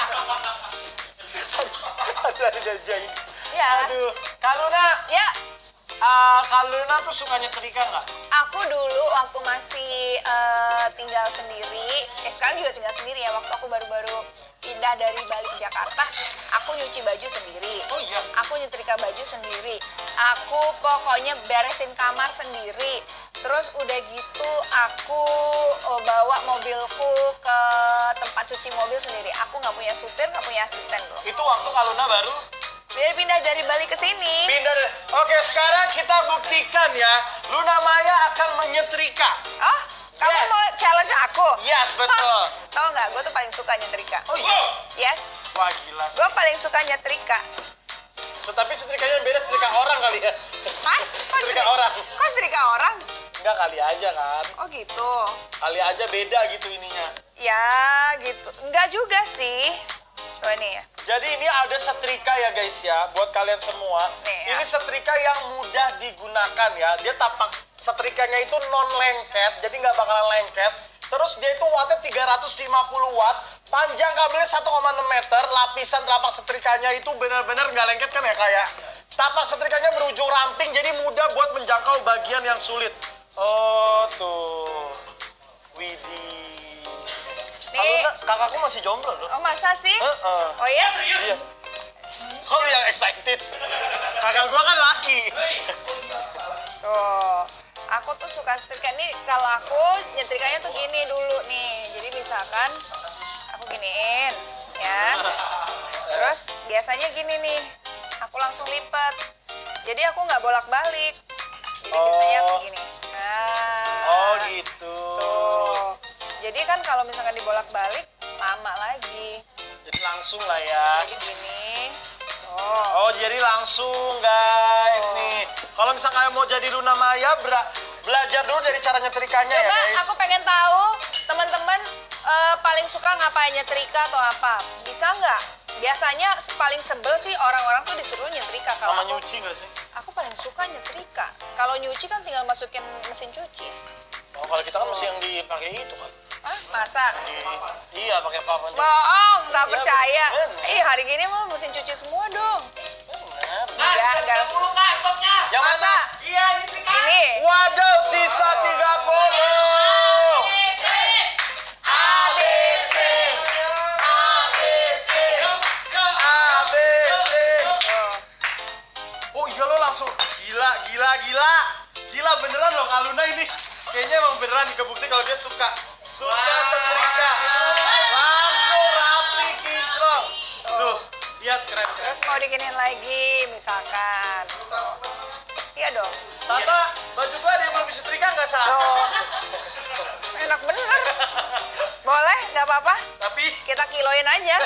Ada jadi. Ya. Aduh, Kaluna, Ya, Kaluna tuh suka nyetrika nggak? aku dulu waktu masih tinggal sendiri, sekarang juga tinggal sendiri ya. Waktu aku baru-baru pindah dari Bali ke Jakarta, aku nyuci baju sendiri. Oh iya. Aku nyetrika baju sendiri. Aku pokoknya beresin kamar sendiri. Terus udah gitu aku bawa mobilku ke tempat cuci mobil sendiri. Aku nggak punya supir, nggak punya asisten bro. Itu waktu Kaluna baru Dia pindah dari Bali ke sini. pindah. Oke, sekarang kita buktikan ya. Luna Maya akan menyetrika. Oh, kamu Yes. mau challenge aku? Yes, betul. Tahu nggak, gue tuh paling suka nyetrika. Oh iya. Yes, Wah, gila sih. gue paling suka nyetrika. Tapi setrikanya beda setrika orang kali ya. Hah? Kok Setrika orang. Kok setrika orang? Enggak, kali aja kan. Oh gitu. Kali aja beda gitu ininya. Ya gitu. Enggak juga sih. Coba nih ya. Jadi ini ada setrika ya guys ya, buat kalian semua. Nih, ya. Ini setrika yang mudah digunakan ya. Dia tapak setrikanya itu non lengket, jadi nggak bakalan lengket. Terus dia itu wattnya 350 watt, panjang kabelnya 1,6 meter, lapisan tapak setrikanya itu benar-benar nggak lengket kan ya, kayak tapak setrikanya berujung ramping, jadi mudah buat menjangkau bagian yang sulit. Oh tuh, widih. Nih. Kakakku masih jomblo loh. Oh masa sih? Heeh. Oh iya? Iya. Kok lu yang excited? Kakak gua kan laki. Tuh. Aku tuh suka setrika. Nih kalau aku nyetrikanya tuh gini dulu nih. Jadi misalkan aku giniin ya. Terus biasanya gini nih. Aku langsung lipet. Jadi aku nggak bolak-balik. Jadi biasanya aku gini. Nah. Oh gitu. Tuh. Jadi kan kalau misalkan dibolak-balik lama lagi. Jadi langsung lah ya. Jadi gini. Tuh. Oh jadi langsung guys nih. Kalau misalkan mau jadi Luna Maya, belajar dulu dari cara nyetrikanya ya Coba guys. aku pengen tahu teman-teman paling suka ngapain, nyetrika atau apa? Bisa nggak? Biasanya paling sebel sih orang-orang tuh disuruh nyetrika. Kalau Sama aku, nyuci nggak sih? aku paling suka nyetrika. Kalau nyuci kan tinggal masukin mesin cuci. Oh kalau kita kan masih yang dipakai itu kan. Hah? Masa? Iya pakai papan. Bohong, nggak Iya, percaya. bener. Hari gini mah mesin cuci semua dong. Benar. Iya, enggak. 30 kak stoknya. Yang Masa? mana? Iya, ini setrika. Ini. Waduh, sisa 30. ABC. ABC. ABC. Oh iya lo langsung gila. Gila beneran loh Kaluna ini. Kayaknya emang beneran kebukti kalau dia suka setrika. Langsung rapi kinclong. Tuh, lihat keren. Terus mau diginiin lagi misalkan. Tuh. Iya dong. Sasa, baju gua ada yang belum disetrika nggak Sa? Tuh. Enak bener. Boleh, nggak apa-apa. Tapi Kita kiloin aja.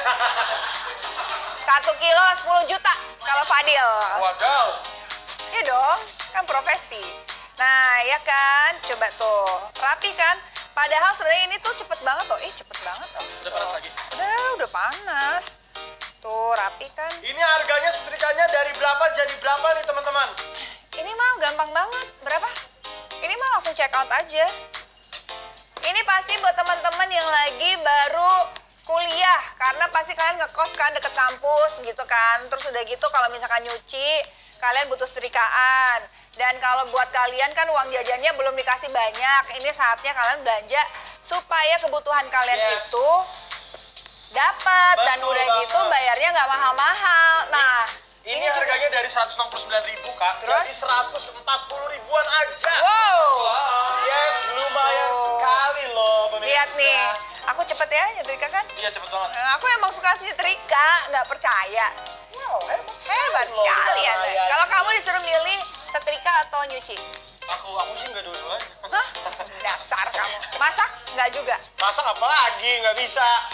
1 kilo 10 juta kalau Fadil. wadaw. Iya dong, kan profesi. Nah, ya kan, coba tuh, rapi kan? Padahal sebenarnya ini tuh cepet banget tuh. Cepet banget tuh. Udah panas lagi. Udah panas. Tuh, rapi kan? Ini harganya setrikanya dari berapa jadi berapa nih teman-teman? Ini mah gampang banget. Berapa? Ini mah langsung check out aja. Ini pasti buat teman-teman yang lagi baru kuliah. Karena pasti kalian ngekos kan deket kampus gitu kan. Terus udah gitu kalau misalkan nyuci, kalian butuh setrikaan. Dan kalau buat kalian kan uang jajannya belum dikasih banyak. Ini saatnya kalian belanja supaya kebutuhan kalian Yes. itu dapat. Dan Betul udah gitu banget. bayarnya nggak mahal-mahal. Nah, Ini juga- harganya dari 169.000 Kak, Terus? jadi 140 ribuan aja. Wow. Yes, lumayan sekali loh pemirsa. Lihat nih, aku cepet ya nyetrika kan? Iya cepet banget. Aku emang suka nyetrika, nggak percaya. Wow, Hebat loh, sekali ya. Luna Maya. Kalau kamu disuruh milih setrika atau nyuci? Aku sih nggak dua-duanya. Hah? Dasar kamu. Masak? Nggak juga. Masak apa lagi? Nggak bisa.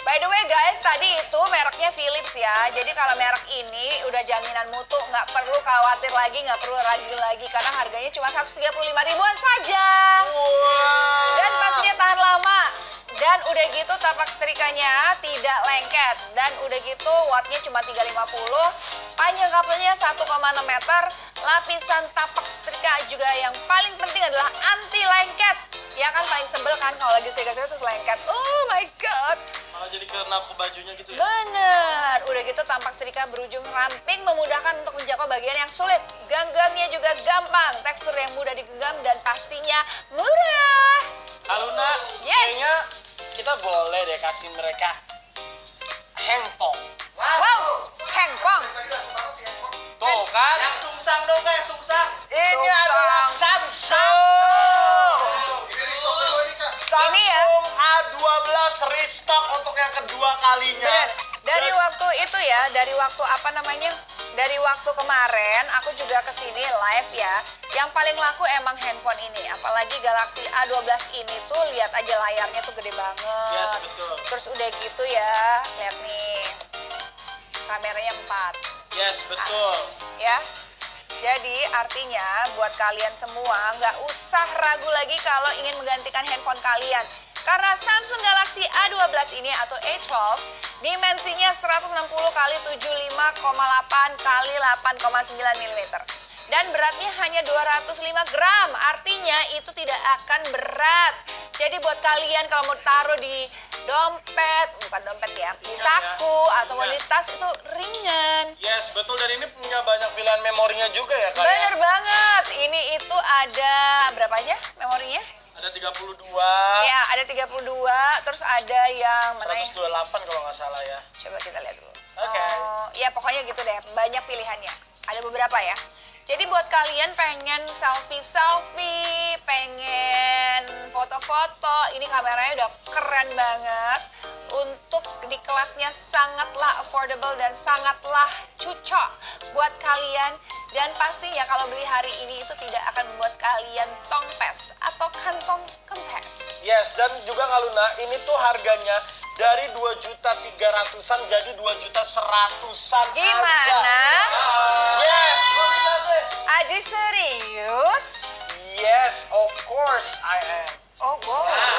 By the way guys, tadi itu mereknya Philips ya. Jadi kalau merek ini udah jaminan mutu, nggak perlu khawatir lagi, nggak perlu ragu lagi karena harganya cuma 135 ribuan saja. Dan pastinya tahan lama. Dan udah gitu tapak setrikanya tidak lengket. Dan udah gitu wattnya cuma 350. Panjang kabelnya 1,6 meter. Lapisan tapak setrika juga yang paling penting adalah anti lengket. Ya kan paling sebel kan kalau lagi setrika-setrika terus lengket. Oh my god. Malah jadi kena ke bajunya gitu ya? Bener. Udah gitu tampak setrika berujung ramping memudahkan untuk menjangkau bagian yang sulit. Genggamnya juga gampang. Tekstur yang mudah digenggam dan pastinya murah. Aluna, Yes. kayaknya kita boleh deh kasih mereka handphone. Wow, hengpong. Tuh kan? Yang sungsang dong kak, yang sungsang. Ini Sungsang. adalah Samsung. Samsung Ini ya. A12 restock untuk yang kedua kalinya. Bener. Dari Dan- waktu itu ya, dari waktu apa namanya? Dari waktu kemarin aku juga kesini live ya. Yang paling laku emang handphone ini. Apalagi Galaxy A12 ini tuh lihat aja layarnya tuh gede banget. Yes, betul. Terus udah gitu ya, lihat nih. Kameranya 4. Yes, betul. Ya. Jadi artinya buat kalian semua nggak usah ragu lagi kalau ingin menggantikan handphone kalian. Karena Samsung Galaxy A12 ini atau A12 dimensinya 160 x 75,8 x 8,9 mm. Dan beratnya hanya 205 gram, artinya itu tidak akan berat. Jadi buat kalian kalau mau taruh di dompet, bukan dompet ya, di saku atau mau di tas itu ringan. Yes, betul. Dan ini punya banyak pilihan memorinya juga ya kak? Bener banget. Ini itu ada berapa aja memorinya? Ada 32, Ya, ada 32, terus ada yang mana ya? 128 kalau nggak salah ya. Coba kita lihat dulu. Oke. Oh, ya pokoknya gitu deh, banyak pilihannya. Ada beberapa ya. Jadi buat kalian pengen selfie-selfie, pengen foto-foto, ini kameranya udah keren banget. Untuk di kelasnya sangatlah affordable dan sangatlah cocok buat kalian. Dan pastinya kalau beli hari ini itu tidak akan membuat kalian tongpes atau kantong kempes. Yes, dan juga Kak Luna, ini tuh harganya dari 2.300.000-an jadi 2.100.000-an Gimana? Yes! Aji serius? Yes, of course I am. Oh, go.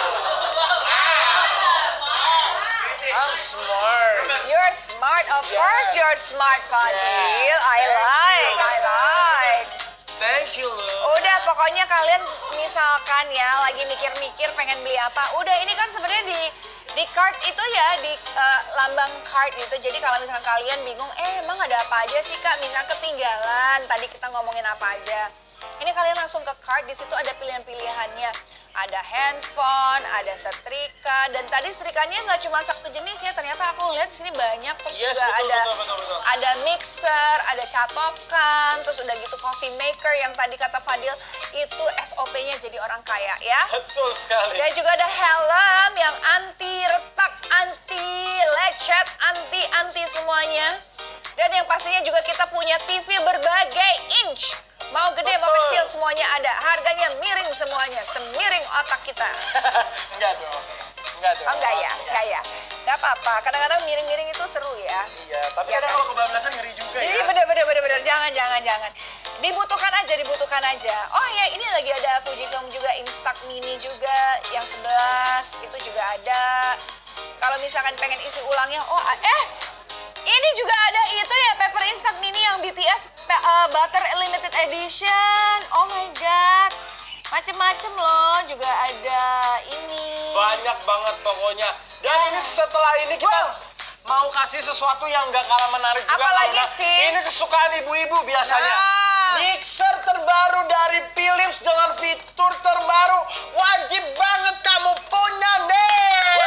I'm smart. You're smart, of Yes. course you're smart, Fadil. Yes, I thank like, you. I like. Thank you, Lu. Udah, pokoknya kalian misalkan ya lagi mikir-mikir pengen beli apa. Udah, ini kan sebenarnya di cart itu ya, di lambang cart gitu. Jadi kalau misalkan kalian bingung, emang ada apa aja sih Kak? Misalkan ketinggalan, tadi kita ngomongin apa aja. Ini kalian langsung ke cart, di situ ada pilihan-pilihannya. Ada handphone, ada setrika, dan tadi setrikanya nggak cuma satu jenis ya. Ternyata aku lihat di sini banyak. Terus Yes, juga betul, betul. ada mixer, ada catokan, terus udah gitu coffee maker yang tadi kata Fadil itu SOP-nya jadi orang kaya ya. Betul sekali. Dan juga ada helm yang anti retak, anti lecet, anti semuanya. Dan yang pastinya juga kita punya TV berbagai inch. Mau gede, mau Betul. kecil semuanya ada. Harganya miring semuanya, semiring otak kita. Enggak dong. Enggak dong. Oh enggak ya, enggak ya. Enggak apa-apa, kadang-kadang miring-miring itu seru ya. Iya, tapi Ya kadang kan? kalau kebablasan ngeri juga Iya ya. bener. Jangan. Dibutuhkan aja. Oh ya, ini lagi ada Fujifilm juga, Instax Mini juga, yang 11 itu juga ada. Kalau misalkan pengen isi ulangnya, ini juga ada itu ya, paper Instax Mini yang BTS Butter Limited Edition. Oh my god, macem-macem loh, juga ada ini. Banyak banget pokoknya. Dan ini setelah ini kita mau kasih sesuatu yang nggak kalah menarik juga. Apalagi karena sih? Ini kesukaan ibu-ibu biasanya. Nah. Mixer terbaru dari Philips dengan fitur terbaru. Wajib banget kamu punya deh.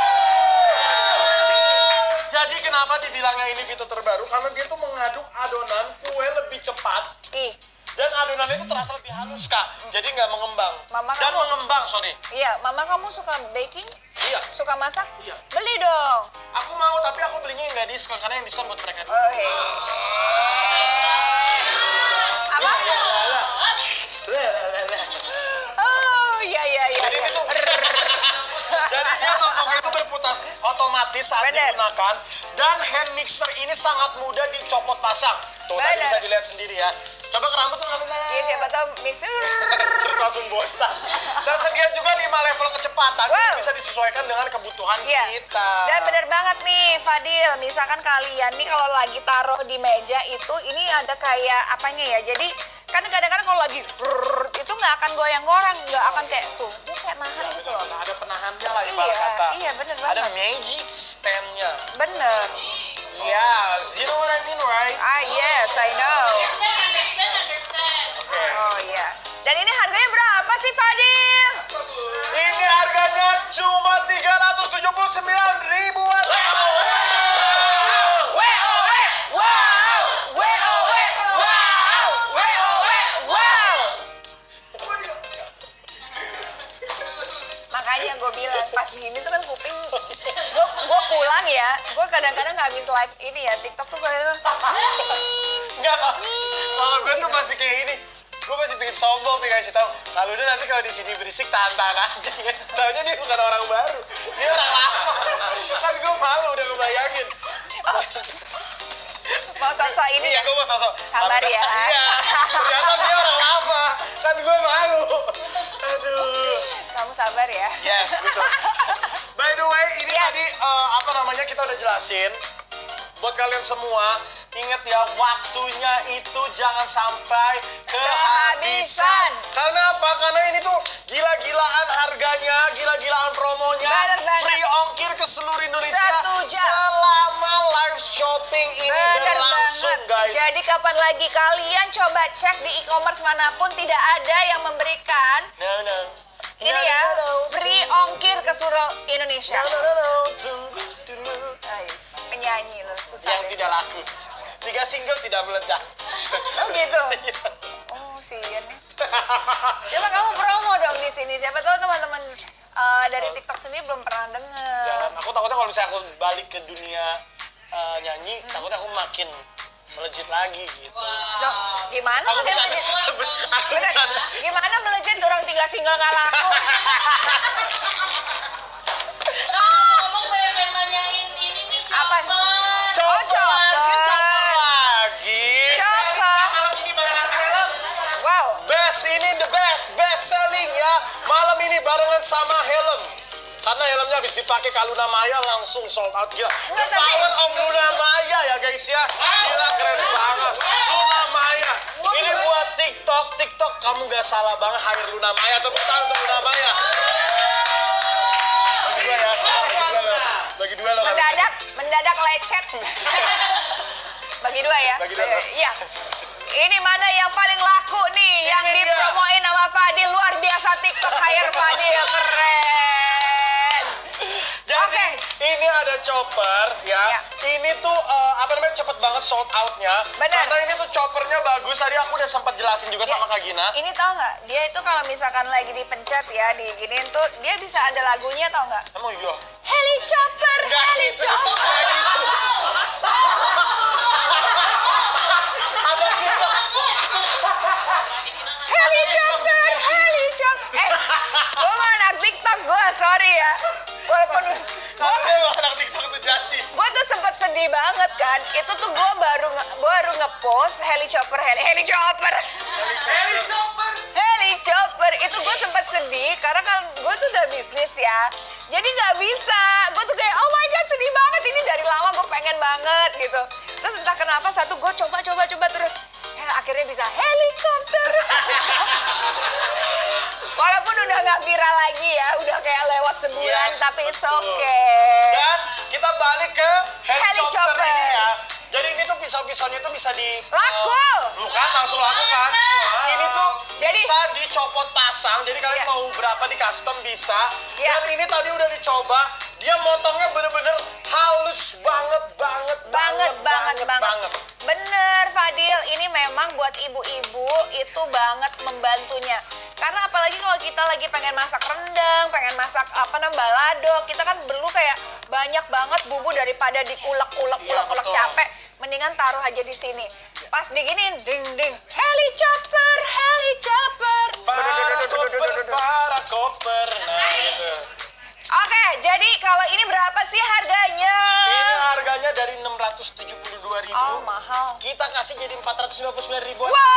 Jadi kenapa dibilangnya ini fitur terbaru? Karena dia tuh mengaduk adonan kue lebih cepat. Ih, Dan adonannya itu terasa lebih halus, Kak. Jadi nggak mengembang. Mama Dan kamu- mengembang, sorry. iya, mama kamu suka baking? Iya. Suka masak? Iya. Beli dong. Aku mau, tapi aku belinya nggak diskon. Karena yang diskon buat mereka dulu. Oh, iya. Apa? Oh, iya. Jadi itu jadi dia mangkoknya itu berputar otomatis saat Bener. digunakan. Dan hand mixer ini sangat mudah dicopot pasang. Tuh tadi Bener. bisa dilihat sendiri ya. Coba ke rambut tuh rambutnya. Iya, siapa tahu mixer. Terus langsung botak. Tersedia juga 5 level kecepatan. Wow. Jadi bisa disesuaikan dengan kebutuhan Iya. kita. Dan bener banget nih Fadil, misalkan kalian nih kalau lagi taruh di meja itu ini ada kayak apanya ya. Jadi kan kadang-kadang kalau lagi itu nggak akan goyang-goyang, nggak akan kayak tuh, dia kayak nahan gitu loh. Ada penahannya lah ibarat kata. Iya bener Ada banget. magic stand-nya. Bener. Yes, you know what I mean, right? Ah yes, I know. Understand. Oh iya. Dan ini harganya berapa sih Fadil? Ini harganya cuma 379 ribuan. Makanya gue bilang pas gini tuh kan kuping gue pulang ya, gue kadang-kadang nggak habis live ini ya TikTok tuh kadang-kadang Enggak, kalau gue tuh masih kayak gini. Gue masih pengen sombong, pengen kasih tau. Kalau udah nanti kalau di sini berisik tahan-tahan aja ya. Taunya dia bukan orang baru, dia orang lama. Kan gue malu udah ngebayangin. mau sosok ini. Iya, gue mau sosok. Sabar ya. Iya, ternyata dia orang lama. Kan gue malu. Aduh. Kamu sabar ya. Yes, betul. By the way, ini Yes. tadi apa namanya kita udah jelasin. Buat kalian semua, ingat ya waktunya itu jangan sampai kehabisan. Karena apa? Karena ini tuh gila-gilaan harganya, gila-gilaan promonya. Bener banget. Free ongkir ke seluruh Indonesia Satu jam. selama live shopping ini Bener berlangsung, banget. guys. Jadi kapan lagi kalian coba cek di e-commerce manapun tidak ada yang memberikan No. ini ya free ongkir ke seluruh Indonesia. Guys, penyanyi lo susah. Yang ya. tidak laku. 3 single tidak meledak. Oh gitu. Iya. Oh sian nih. Coba kamu promo dong di sini. Siapa tahu teman-teman dari TikTok sendiri belum pernah denger. Jangan, aku takutnya kalau misalnya aku balik ke dunia nyanyi, takutnya aku makin melejit lagi gitu. Loh, gimana Aku makin bercanda. melejit? Aku Bentar, bercanda. gimana melejit orang 3 single gak laku? Ngomong pengen nanyain ini nih Apa? coba. Coba lagi. Coba. Ini barengan helm. Wow. Best ini the best selling ya. Malam ini barengan sama helm. Karena helmnya habis dipakai ke Luna Maya langsung sold out. Gila. The Enggak, tapi- power of Luna Maya ya guys ya. Gila keren banget. Luna Maya. Ini buat TikTok. TikTok kamu gak salah banget hire Luna Maya. Tepuk tangan untuk Luna Maya. Bagi dua ya. Bagi dua loh. Mendadak lecet. Bagi 2 ya? Bagi 2. Iya. Ini mana yang paling laku nih? Yang Ini dia. dipromoin sama Fadil. Luar biasa TikTok hire Fadil. Keren. Jadi Oke. ini ada chopper ya. Ya. Ini tuh apa namanya cepet banget sold outnya. Benar. Karena ini tuh choppernya bagus. Tadi aku udah sempat jelasin juga sama Kak Gina. Ini tau nggak? Dia itu kalau misalkan lagi dipencet ya, diginiin tuh, dia bisa ada lagunya tau nggak? Emang iya? Helichopper, Enggak gitu. helichopper. Enggak gitu. Apa gitu? Helichopper, helichopper. Gue mah anak TikTok, gue sorry ya. Walaupun Karena dia emang anak TikTok sejati. gue tuh sempet sedih banget kan. Itu tuh gue baru ngepost helichopper, helichopper. Helichopper. Itu gue sempet sedih karena kan gue tuh udah bisnis ya. Jadi nggak bisa. Gue tuh kayak oh my god sedih banget ini dari lama gue pengen banget gitu. Terus entah kenapa satu gue coba terus. Akhirnya bisa helikopter. Walaupun udah nggak viral lagi ya, udah kayak lewat sebulan, Yes, tapi it's betul. okay. Dan kita balik ke helicopter Helicopter. ini ya. Jadi ini tuh pisau-pisaunya tuh bisa di... Laku. Bukan, langsung laku kan. Ini tuh Jadi- bisa dicopot pasang. Jadi kalian Iya. mau berapa di custom bisa. Iya. Dan ini tadi udah dicoba. Dia motongnya bener-bener halus banget. Bener Fadil, ini memang buat ibu-ibu itu banget membantunya. Karena apalagi kalau kita lagi pengen masak rendang, pengen masak balado, kita kan perlu kayak banyak banget bumbu daripada diulek-ulek betul. capek. Mendingan taruh aja di sini. Pas diginiin, ding, helichopper. Para koper. Nah gitu. Oke, jadi kalau ini berapa sih harga dari 672.000. Oh, mahal. Kita kasih jadi 459 ribuan. Wow,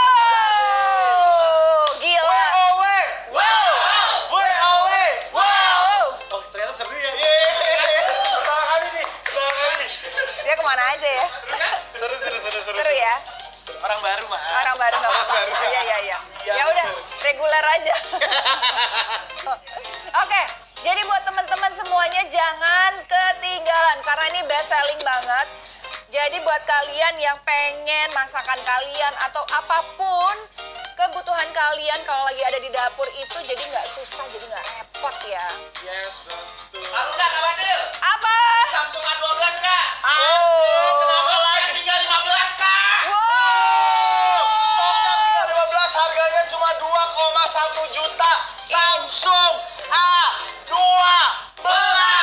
gila. Wow. Oh, ternyata seru ya. Pertama kali nih. Dia kemana aja ya? Seru. Seru ya? Orang baru, Mak. Orang baru nggak apa-apa. baru. Iya. Iya, Ya udah, betul. reguler aja. Oke, jadi buat teman-teman semuanya jangan ketinggalan karena ini best selling banget. Jadi buat kalian yang pengen masakan kalian atau apapun kebutuhan kalian kalau lagi ada di dapur itu jadi nggak susah, jadi nggak repot ya. Yes, betul. Kalau udah Kak Fadil, Apa? Samsung A12 Kak. Oh. Kenapa lagi? Tinggal 15 Kak. Wow. Stoknya tinggal 15, harganya cuma 2,1 juta. Samsung A12.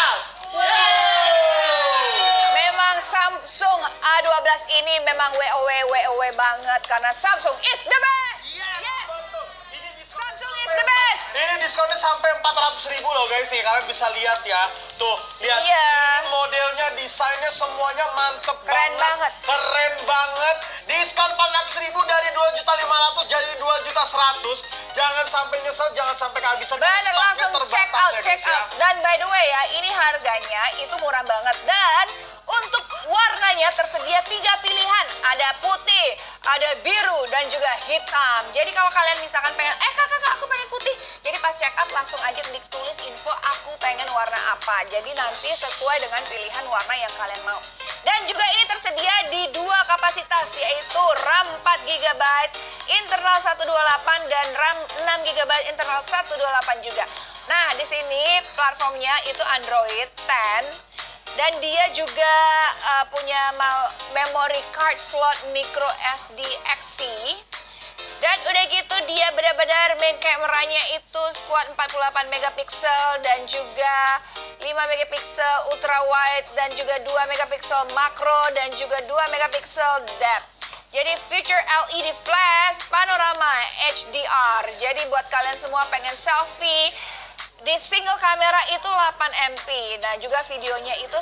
Memang Samsung A12 ini memang WOW banget karena Samsung is the best. Yes. Ini diskon Samsung is the best. Ini diskonnya sampai 400.000 loh guys nih. Kalian bisa lihat ya. Tuh, lihat. Iya. Ini modelnya, desainnya semuanya mantep Keren banget. Keren banget. Diskon 400.000 dari 2.500.000 jadi 2.100.000. Jangan sampai nyesel, jangan sampai kehabisan. Bener, Stoknya langsung check terbatas out, ya, check guys, ya. out. Dan by the way ya, ini harganya itu murah banget. Dan untuk warnanya tersedia 3 pilihan. Ada putih, ada biru, dan juga hitam. Jadi kalau kalian misalkan pengen, kakak aku pengen putih. Jadi pas check out langsung aja ditulis info aku pengen warna apa. Jadi nanti sesuai dengan pilihan warna yang kalian mau. Dan juga ini tersedia di 2 kapasitas yaitu RAM 4 GB internal 128 dan RAM 6 GB internal 128 juga. Nah, di sini platformnya itu Android 10 dan dia juga punya memory card slot micro SD XC. Dan udah gitu dia benar-benar main kameranya itu squad 48 megapiksel dan juga 5 megapiksel ultra wide dan juga 2 megapiksel makro dan juga 2 megapiksel depth. Jadi feature LED flash panorama HDR. Jadi buat kalian semua pengen selfie di single kamera itu 8 MP. Nah juga videonya itu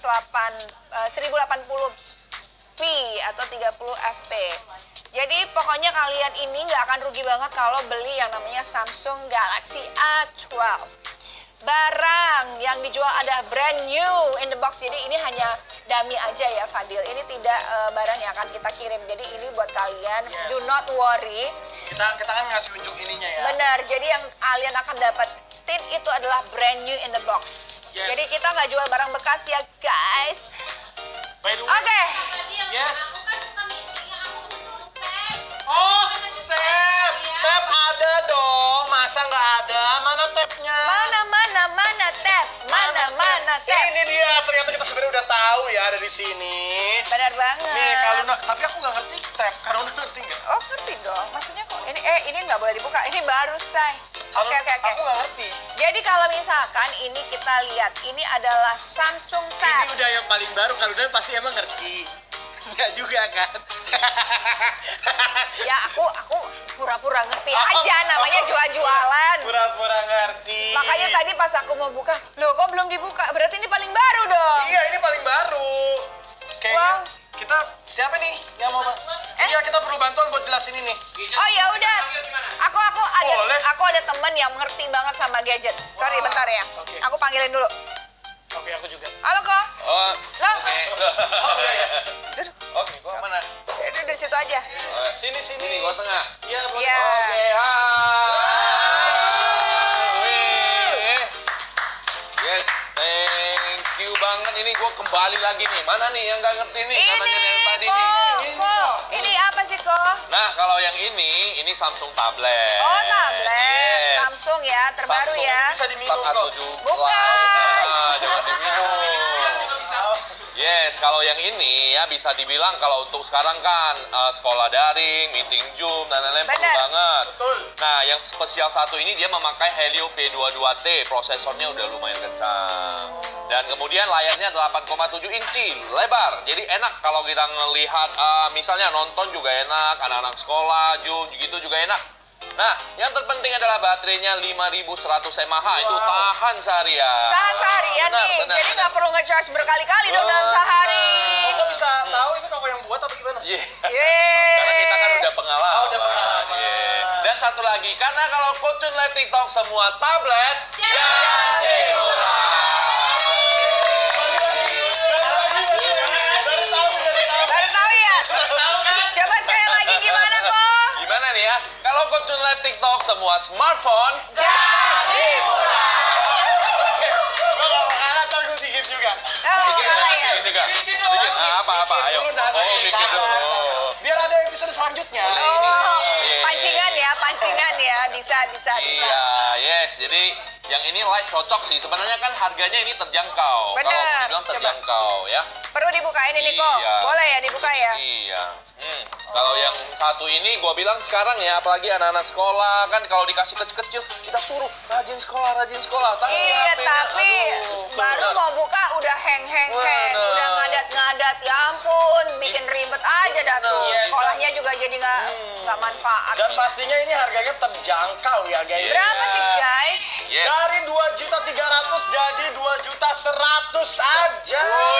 1080p atau 30 fp. Jadi pokoknya kalian ini nggak akan rugi banget kalau beli yang namanya Samsung Galaxy A12. Barang yang dijual ada brand new in the box. Jadi ini hanya dummy aja ya Fadil. Ini tidak barang yang akan kita kirim. Jadi ini buat kalian, do not worry. Kita kan ngasih unjuk ininya ya. Benar, jadi yang kalian akan dapetin itu adalah brand new in the box. Yes. Jadi kita nggak jual barang bekas ya guys. By the way. Oke. Yes. Aku kan suka meeting yang aku butuh tab. Oh, tab ada dong. Masa nggak ada? Mana tabnya? Mana tab? Mana tab? Ini dia. Ternyata kita sebenarnya udah tahu ya ada di sini. Benar banget. Nih kalau tapi aku nggak ngerti tab. Karena ngerti nggak? Oh ngerti dong. Maksudnya kok ini nggak boleh dibuka. Ini baru say. Oke. Aku nggak ngerti. Jadi kalau misalkan ini kita lihat, ini adalah Samsung Tab. Ini udah yang paling baru, kalau udah pasti emang ngerti. Enggak juga kan? Ya aku pura-pura ngerti aja, namanya jual-jualan. Pura-pura ngerti. Makanya tadi pas aku mau buka, loh kok belum dibuka? Berarti ini paling baru dong. Iya ini paling baru. Kayaknya Wow. kita siapa nih yang mau? Iya kita perlu bantuan buat jelasin ini. Oh ya udah. Boleh. Aku ada temen yang ngerti banget sama gadget. Sorry Wah. bentar ya. Oke. Aku panggilin dulu. Oke aku juga. Halo kok. Oh, Loh. oke. Oke, gua mana? Itu di situ aja. Sini. Ini gua tengah. Iya boleh. Iya. Oke, hai. Yes, thank you banget. Ini gua kembali lagi nih. Mana nih yang nggak ngerti nih? Katanya yang tadi nih. kok. Ini apa sih kok? Nah, kalau yang ini Samsung tablet. Oh tablet, Yes. Samsung ya, terbaru Samsung. ya. Bisa diminum kok. 4A7 Bukan. Nah, jangan diminum. Yes, kalau yang ini ya bisa dibilang kalau untuk sekarang kan sekolah daring, meeting Zoom, dan lain-lain perlu Bener. banget. Betul. Nah, yang spesial satu ini dia memakai Helio P22T, prosesornya udah lumayan kencang. Dan kemudian layarnya 8,7 inci, lebar. Jadi enak kalau kita ngelihat, misalnya nonton juga enak, anak-anak sekolah, Zoom gitu juga enak. Nah, yang terpenting adalah baterainya 5100 mAh. Itu tahan seharian. Tahan seharian Benar, nih, benar, jadi benar. nggak perlu nge-charge berkali-kali dong dalam sehari. Kok bisa tahu ini kok yang buat apa gimana? Iya. Yeay. Karena kita kan udah pengalaman. udah pengalaman. Iya. Dan satu lagi, karena kalau Kucun Live TikTok semua tablet Jadi Baru tahu ya? Coba sekali lagi gimana kok? gimana nih ya? Kalau Kucun Live TikTok semua smartphone Jadi murah. Anak aku dikit juga. Oh, kalah ya? Dikit juga. Dikit. Apa? Ayo. Dulu, Nana. Oh, bikin dulu. Biar ada episode selanjutnya. Oh, Iya. pancingan ya, bisa. Iya, yes. Jadi yang ini light cocok sih. Sebenarnya kan harganya ini terjangkau. Bener. Kalau aku bilang Coba. terjangkau ya. Perlu dibukain ini kok. Iya. Boleh ya dibuka ya? Iya. Kalau yang satu ini gua bilang sekarang ya, apalagi anak-anak sekolah kan kalau dikasih kecil-kecil kita suruh rajin sekolah. Iya, HP-nya, tapi aduh, baru bener. mau buka udah hang, Bener. udah ngadat. Ya ampun, bikin ribet aja dah tuh. Yes, Sekolahnya juga jadi nggak manfaat. Dan pastinya ini harganya terjangkau ya guys. Berapa sih guys? Yes. Dari 2.300.000 jadi 2.100.000 aja.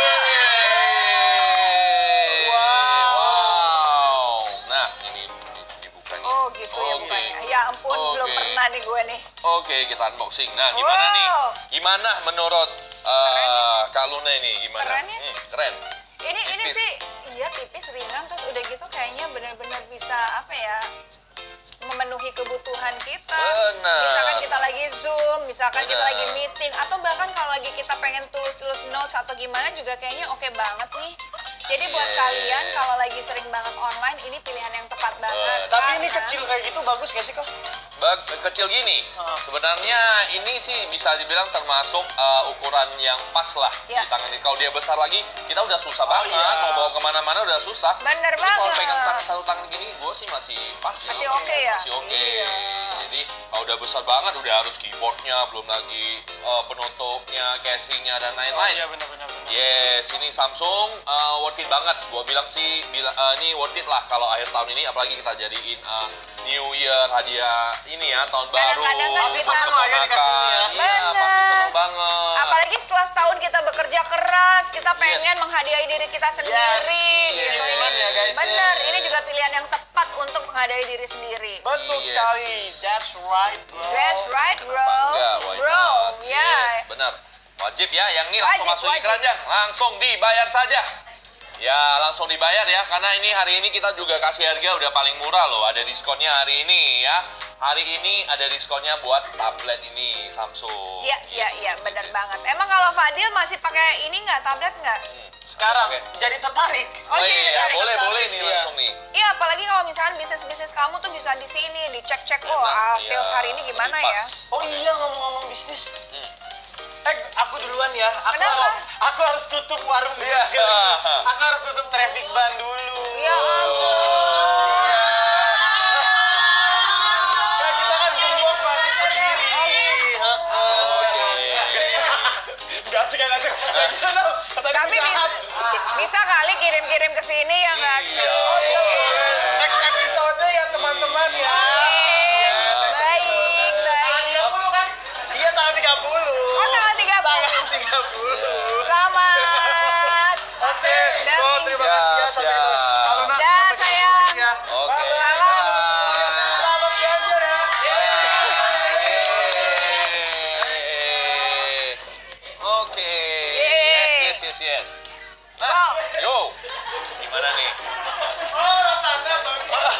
Wow. Nah, ini dibuka nih. Oh gitu ya Oke. bukannya. Ya ampun, belum Oke. pernah nih gue nih. Oke, kita unboxing. Nah, gimana Wow. nih? Gimana menurut Kak Luna ini? Gimana? Keren ya? Keren. Ini Tipis. sih, iya tipis, ringan, terus udah gitu kayaknya benar-benar bisa apa ya, memenuhi kebutuhan kita. Benar. Misalkan kita lagi Zoom, misalkan kita Benar. lagi meeting, atau bahkan kalau lagi kita pengen tulis notes atau gimana juga kayaknya oke banget nih. Jadi buat Yes. kalian kalau lagi sering banget online, ini pilihan yang tepat banget. Tapi ini Karena- kecil kayak gitu bagus gak sih kok? Kecil gini. Sebenarnya ini sih bisa dibilang termasuk ukuran yang pas lah Ya. di tangan ini. Kalau dia besar lagi, kita udah susah banget. iya. Mau bawa kemana-mana udah susah. Bener Tapi kalau banget. pegang satu tangan gini, gue sih masih pas. ya. Masih oke ya? Masih oke. Iya. Jadi kalau udah besar banget, udah harus keyboardnya, belum lagi penutupnya, casingnya, dan lain-lain. benar-benar. Yes, ini Samsung worth it banget. Gua bilang sih ini worth it lah kalau akhir tahun ini, apalagi kita jadiin New Year hadiah ini ya, tahun baru. Kadang-kadang kan Pasti kita- seneng lah ya dikasih ini ya. Iya, pasti Bener. seneng banget. Apalagi setelah setahun kita bekerja keras, kita pengen menghadiahi diri kita sendiri. Yes, gitu. achievement ya, guys. Bener, ini juga pilihan yang tepat untuk menghadiahi diri sendiri. Betul Yes. sekali. That's right, bro. That's right, bro. Enggak, why Bro, not? ya. Yes, benar. Wajib ya, yang ini langsung Wajib, masukin wajib. keranjang, langsung dibayar saja. Ya, langsung dibayar ya, karena ini hari ini kita juga kasih harga udah paling murah loh. Ada diskonnya hari ini ya. Hari ini ada diskonnya buat tablet ini Samsung. Iya, iya, bener banget. Emang kalau Fadil masih pakai ini nggak, tablet nggak? Sekarang Oke. jadi tertarik. Oh, Oh jadi iya, tertarik. boleh nih Iya. langsung nih. Iya, apalagi kalau misalkan bisnis kamu tuh bisa di sini, dicek-cek. Oh, Enak, sales iya, hari ini gimana lebih ya? pas. Oh iya, ngomong-ngomong bisnis. Aku duluan ya. Kenapa? Aku harus tutup warung Iya. burger. Aku harus tutup traffic ban dulu. Ya ampun. Nah, kita kan gemuk masih sendiri. Gak sih, gak sih. Gitu dong. Katanya Tapi jahat. bisa kali kirim-kirim ke sini ya nggak sih? Next episode ya teman-teman ya. Baik, baik. 30 kan? Iya, tanggal 30. Oh, tanggal 30. Tanggal 30. Selamat. Oke, Dan oh, terima kasih ya. Sampai Siap, ketemu. siap. Halo, Nak. Dah, Sampai sayang. ketemu ya. Oke. Bye-bye. Salam. Selamat belanja ya. Oke. Yeay. Yes. Nah, Oh. yo. Gimana nih? Oh, Sanda, sorry.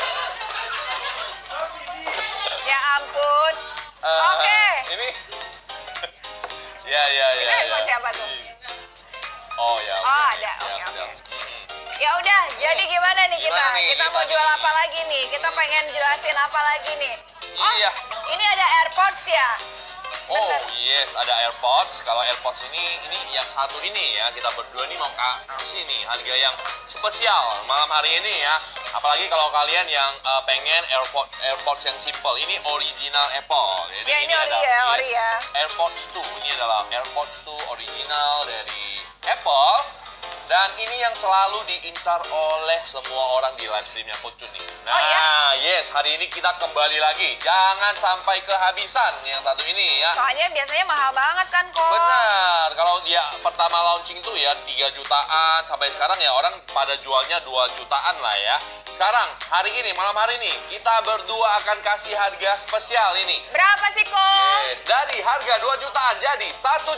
Ya ampun. Eh, Oke. Ini. Ya. Ini handphone siapa tuh? Oh ya. Oh, oke. ada. Siap, Oke, siap. oke. Ya udah, jadi gimana nih kita? Gimana nih Kita kita mau jual nih? apa lagi nih? Kita pengen jelasin apa lagi nih? Oh, Iya. ini ada AirPods ya? Oh Bener. yes, ada AirPods. Kalau AirPods ini yang satu ini ya, kita berdua nih mau kasih nih harga yang spesial malam hari ini ya. Apalagi kalau kalian yang pengen AirPods yang simple, ini original Apple. Jadi Ya, ini ori ya, ori ya. AirPods 2, ini adalah AirPods 2 original dari Apple. Dan ini yang selalu diincar oleh semua orang di live streamnya Coach Chun nih. Nah, Oh, ya? yes, hari ini kita kembali lagi. Jangan sampai kehabisan yang satu ini ya. Soalnya biasanya mahal banget kan kok. Benar, kalau dia pertama launching tuh ya 3 jutaan, sampai sekarang ya orang pada jualnya 2 jutaan lah ya. Sekarang, hari ini, malam hari ini, kita berdua akan kasih harga spesial ini. Berapa sih kok? Yes, dari harga 2 jutaan jadi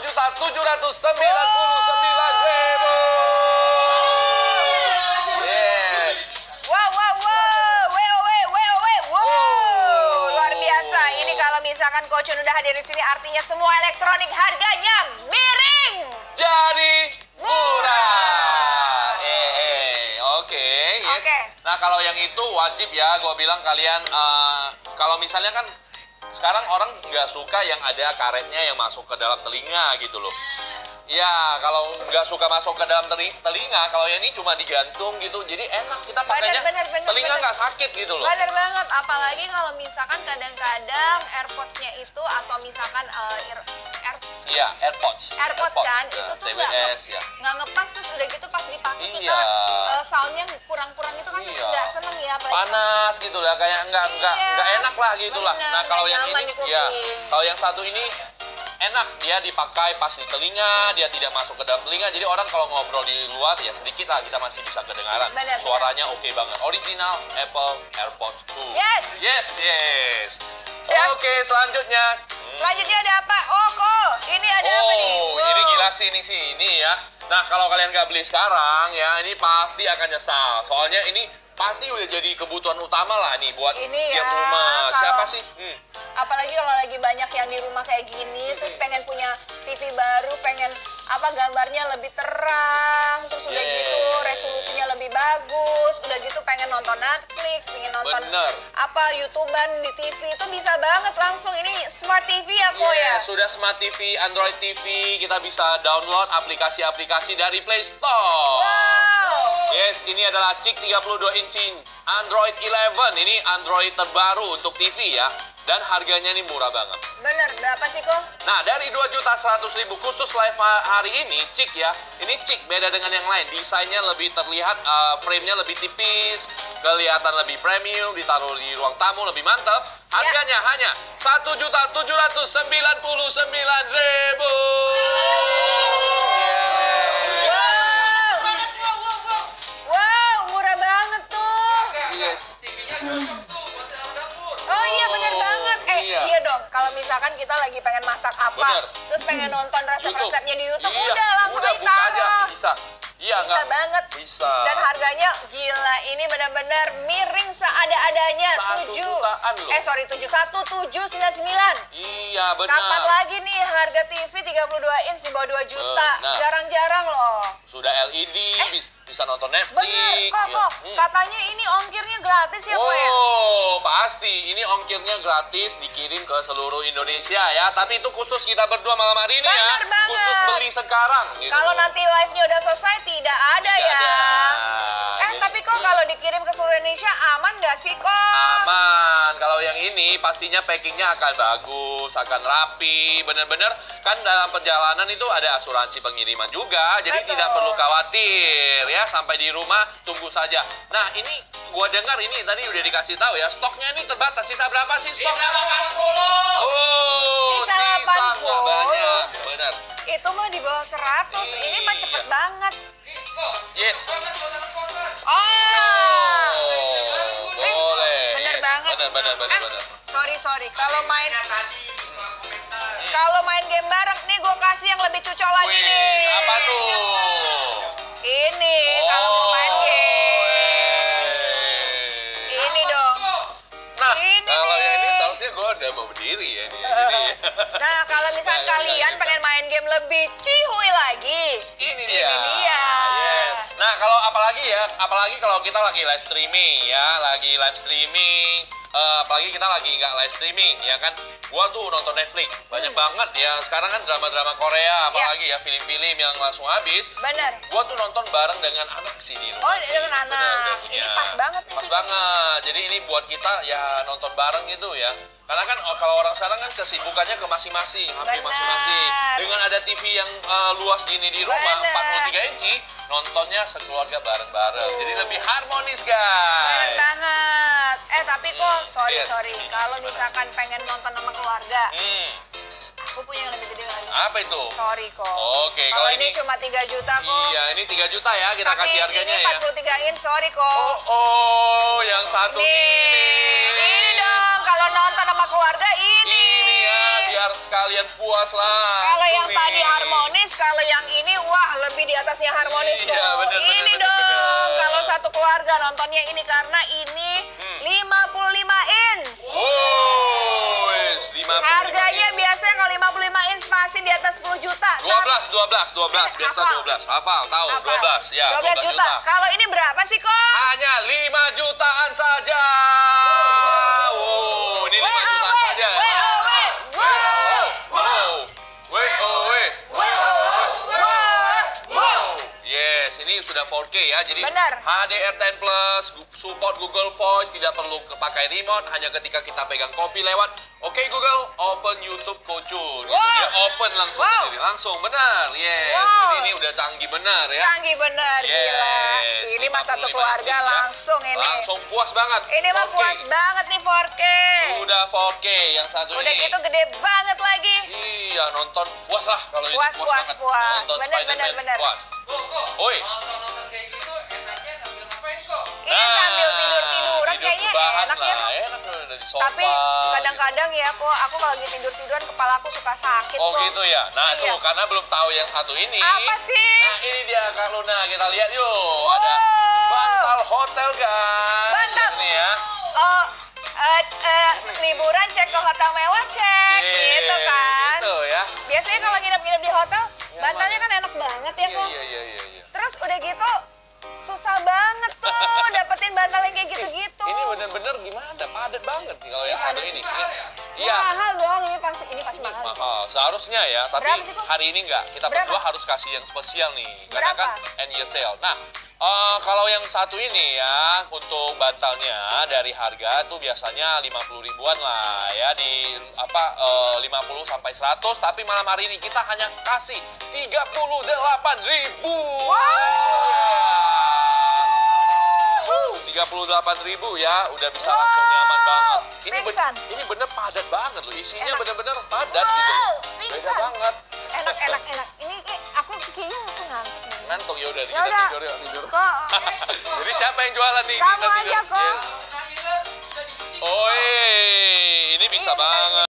1.799.000. Yes. Wow. Luar biasa. Ini kalau misalkan Coach Chun udah hadir di sini artinya semua elektronik harganya miring. Jadi murah. Oke, yes. Oke. Nah, kalau yang itu wajib ya, gue bilang kalian kalau misalnya kan sekarang orang nggak suka yang ada karetnya yang masuk ke dalam telinga gitu loh. Ya, kalau nggak suka masuk ke dalam telinga, kalau yang ini cuma digantung gitu, jadi enak kita pakainya. Bener, telinga nggak sakit gitu loh. Bener banget, apalagi kalau misalkan kadang-kadang AirPods-nya itu atau misalkan Iya, AirPods kan, itu tuh CWS ya. nggak ngepas, terus udah gitu pas dipakai kita Iya. soundnya kurang-kurang itu kan Iya. nggak seneng ya. Apalagi Panas gitu lah, kayak nggak enak lah gitu lah. Bener, Nah, kalau nggak yang nyaman ini di kuping. ya, kalau yang satu ini enak, dia dipakai pas di telinga, dia tidak masuk ke dalam telinga, jadi orang kalau ngobrol di luar ya sedikit lah kita masih bisa kedengaran. Bener, Suaranya oke banget, original Apple AirPods 2. Yes. Yes. Yes. Oke, selanjutnya. Selanjutnya ada apa? Oh, kok ini ada apa nih? Oh, Wow. ini gila sih ini ya. Nah, kalau kalian nggak beli sekarang ya, ini pasti akan nyesal. Soalnya ini pasti udah jadi kebutuhan utama lah nih buat Ini tiap ya, rumah. kalau- Siapa sih? Apalagi kalau lagi banyak yang di rumah kayak gini, terus pengen punya TV baru, pengen gambarnya lebih terang, terus udah Yes. gitu resolusinya lebih bagus, udah gitu pengen nonton Netflix, pengen nonton Bener. YouTubean di TV itu bisa banget langsung. Ini Smart TV ya kok ya. Sudah Smart TV, Android TV, kita bisa download aplikasi-aplikasi dari Play Store. Wow. Yes, ini adalah Chick 32 inci Android 11. Ini Android terbaru untuk TV ya. Dan harganya ini murah banget. Bener, berapa sih kok? Nah, dari 2.100.000 khusus live hari ini, Chick ya. Ini Chick beda dengan yang lain. Desainnya lebih terlihat, frame-nya lebih tipis, kelihatan lebih premium, ditaruh di ruang tamu lebih mantap. Harganya hanya 1.799.000. Wow, murah banget tuh. Yes. Oh iya bener banget. Iya. Iya dong. Kalau misalkan kita lagi pengen masak apa, Bener. terus pengen nonton resep-resepnya di YouTube, Iya, udah langsung udah buka aja. ditaruh. Bisa. Iya, Bisa nggak? banget. Bisa. Dan harganya gila, ini benar-benar miring seada-adanya. 1 jutaan loh. 799. Iya, benar. Kapan lagi nih harga TV 32 inch di bawah 2 juta? Benar. Jarang-jarang loh. Sudah LED, bisa nonton Netflix. Bener, kok. Iya. Katanya ini ongkirnya gratis ya, kok ya? Oh, pasti. Ini ongkirnya gratis, dikirim ke seluruh Indonesia ya. Tapi itu khusus kita berdua malam hari ini ya. Bener banget. Khusus beli sekarang. Gitu. Kalau nanti live-nya udah selesai, tidak ada Tidak ya. ada. Jadi, Tapi kok kalau dikirim ke seluruh Indonesia aman nggak sih kok? aman. Kalau yang ini pastinya packingnya akan bagus, akan rapi. Bener-bener kan dalam perjalanan itu ada asuransi pengiriman juga. Jadi Betul. tidak perlu khawatir ya. Sampai di rumah tunggu saja. Nah, ini gua dengar ini tadi udah dikasih tahu ya. Stoknya ini terbatas. Sisa berapa sih stoknya? Oh, Sisa nggak 80. banyak. Benar. Itu mah di bawah 100. Ini mah cepet Iya. banget. Yes. Oh. Boleh. Bener Yes. banget. Bener. Sorry. Kalau main game bareng nih, gue kasih yang lebih cocok lagi Wih, nih. apa tuh? Ini kalau mau main game. Ini dong. Nah, Ini kalau yang ini nih. seharusnya gue udah mau berdiri ya. Ini. Nah, kalau misalnya Nggak, kalian nggak. pengen main game lebih cihuy lagi, Ini dia. Ini dia. Yes. Nah, kalau apalagi kalau kita lagi live streaming ya, apalagi kita lagi nggak live streaming ya kan. Gua tuh nonton Netflix banyak banget ya. Sekarang kan drama-drama Korea, apalagi ya film-film yang langsung habis. Bener. Gua tuh nonton bareng dengan anak sih di rumah. Oh, dengan anak. Ini pas banget nih. Pas banget. Jadi ini buat kita ya nonton bareng gitu ya. Karena kan kalau orang sekarang kan kesibukannya ke masing-masing, hampir Bener. masing-masing. Dengan ada TV yang luas gini di rumah, Bener. 43 inci, nontonnya sekeluarga bareng-bareng. Jadi lebih harmonis, guys. Bener banget. Tapi kok, sorry. Yes. Kalau misalkan pengen nonton sama keluarga, Hmm, aku punya yang lebih gede lagi. apa itu? Sorry kok. Oke, Kalau ini cuma 3 juta kok. Iya, ini 3 juta ya kita Tapi kasih harganya ini ya. 43 inch, sorry kok. Oh, yang satu Ini dong, kalau nonton sama keluarga ini. Ini ya, biar sekalian puas lah. Kalau yang Nih. tadi harmonis, kalau yang ini wah lebih di atasnya harmonis Iya, dong. bener, Ini bener, dong, bener. kalau satu keluarga nontonnya ini karena ini 55 inch. Oh, wes, 55 Harganya inch. biasanya kalau 55 inch pasti di atas 10 juta. 12, biasa Hafal. 12. Hafal, tahu, 12 ya. 12 juta. Kalau ini berapa sih kok? Hanya 5 jutaan saja. Wow, ini 5 jutaan saja. Yes, ini sudah 4K ya. Jadi Benar. HDR10 Plus, support Google Voice, tidak perlu pakai remote, hanya ketika kita pegang kopi lewat. Oke Google, open YouTube Kocun. Gitu. Wow. Dia open langsung Wow. sendiri, langsung benar. Yes, Wow. ini udah canggih benar ya. Canggih bener, gila. Yes, Ini mah satu 55 keluarga inci, ya. langsung ini. Langsung puas banget. Ini mah 4K. puas banget nih 4K. Udah 4K yang satu Udah ini. gitu gede banget lagi. Iya, nonton puas lah kalau itu Puas. banget. Nonton Bener, Spider-Man bener. puas. Oi. Nonton kayak gitu enaknya sambil ngapain kok? Ini sambil tidur-tiduran tidur kayaknya rebahan enak ya lah, kok. enak tuh di sofa. Tapi kadang-kadang ya kok aku kalau lagi tidur-tiduran kepala aku suka sakit Oh kok. gitu ya. Nah Iya. tuh karena belum tahu yang satu ini. Apa sih? Nah ini dia Kak Luna, kita lihat yuk. Ada Wow. bantal hotel guys. Bantal. Ini ya. Oh, liburan cek ke hotel mewah cek, gitu kan. Gitu ya. Biasanya kalau nginep-nginep di hotel, bantalnya kan enak banget ya kok. Iya. Terus udah gitu, susah banget tuh dapetin bantal yang kayak gitu-gitu. Ini bener-bener gimana? Padat banget nih kalau yang satu ini. Iya. Mahal dong, ini pasti mahal. Mahal, seharusnya ya, tapi Berapa sih, Kok? hari ini enggak. Kita Berapa? berdua harus kasih yang spesial nih, karena Berapa? kan end year sale. Nah, kalau yang satu ini ya, untuk bantalnya dari harga tuh biasanya 50 ribuan lah ya, di 50 sampai 100, tapi malam hari ini kita hanya kasih 38.000. Wow. 38.000 ya, udah bisa langsung nyaman banget. Pingsan. Ini bener padat banget loh, isinya Enak. bener-bener padat Wow, gitu. pingsan. Beda banget. Enak. Ini aku kayaknya langsung ngantuk nih. Ngantuk ya udah kita Yaudah. tidur yuk tidur. Kok, Jadi siapa yang jualan nih? kamu Kita tidur. aja kok. Yes. Nah, ini bisa dicuci. Oh, ini bisa Iya, bisa banget.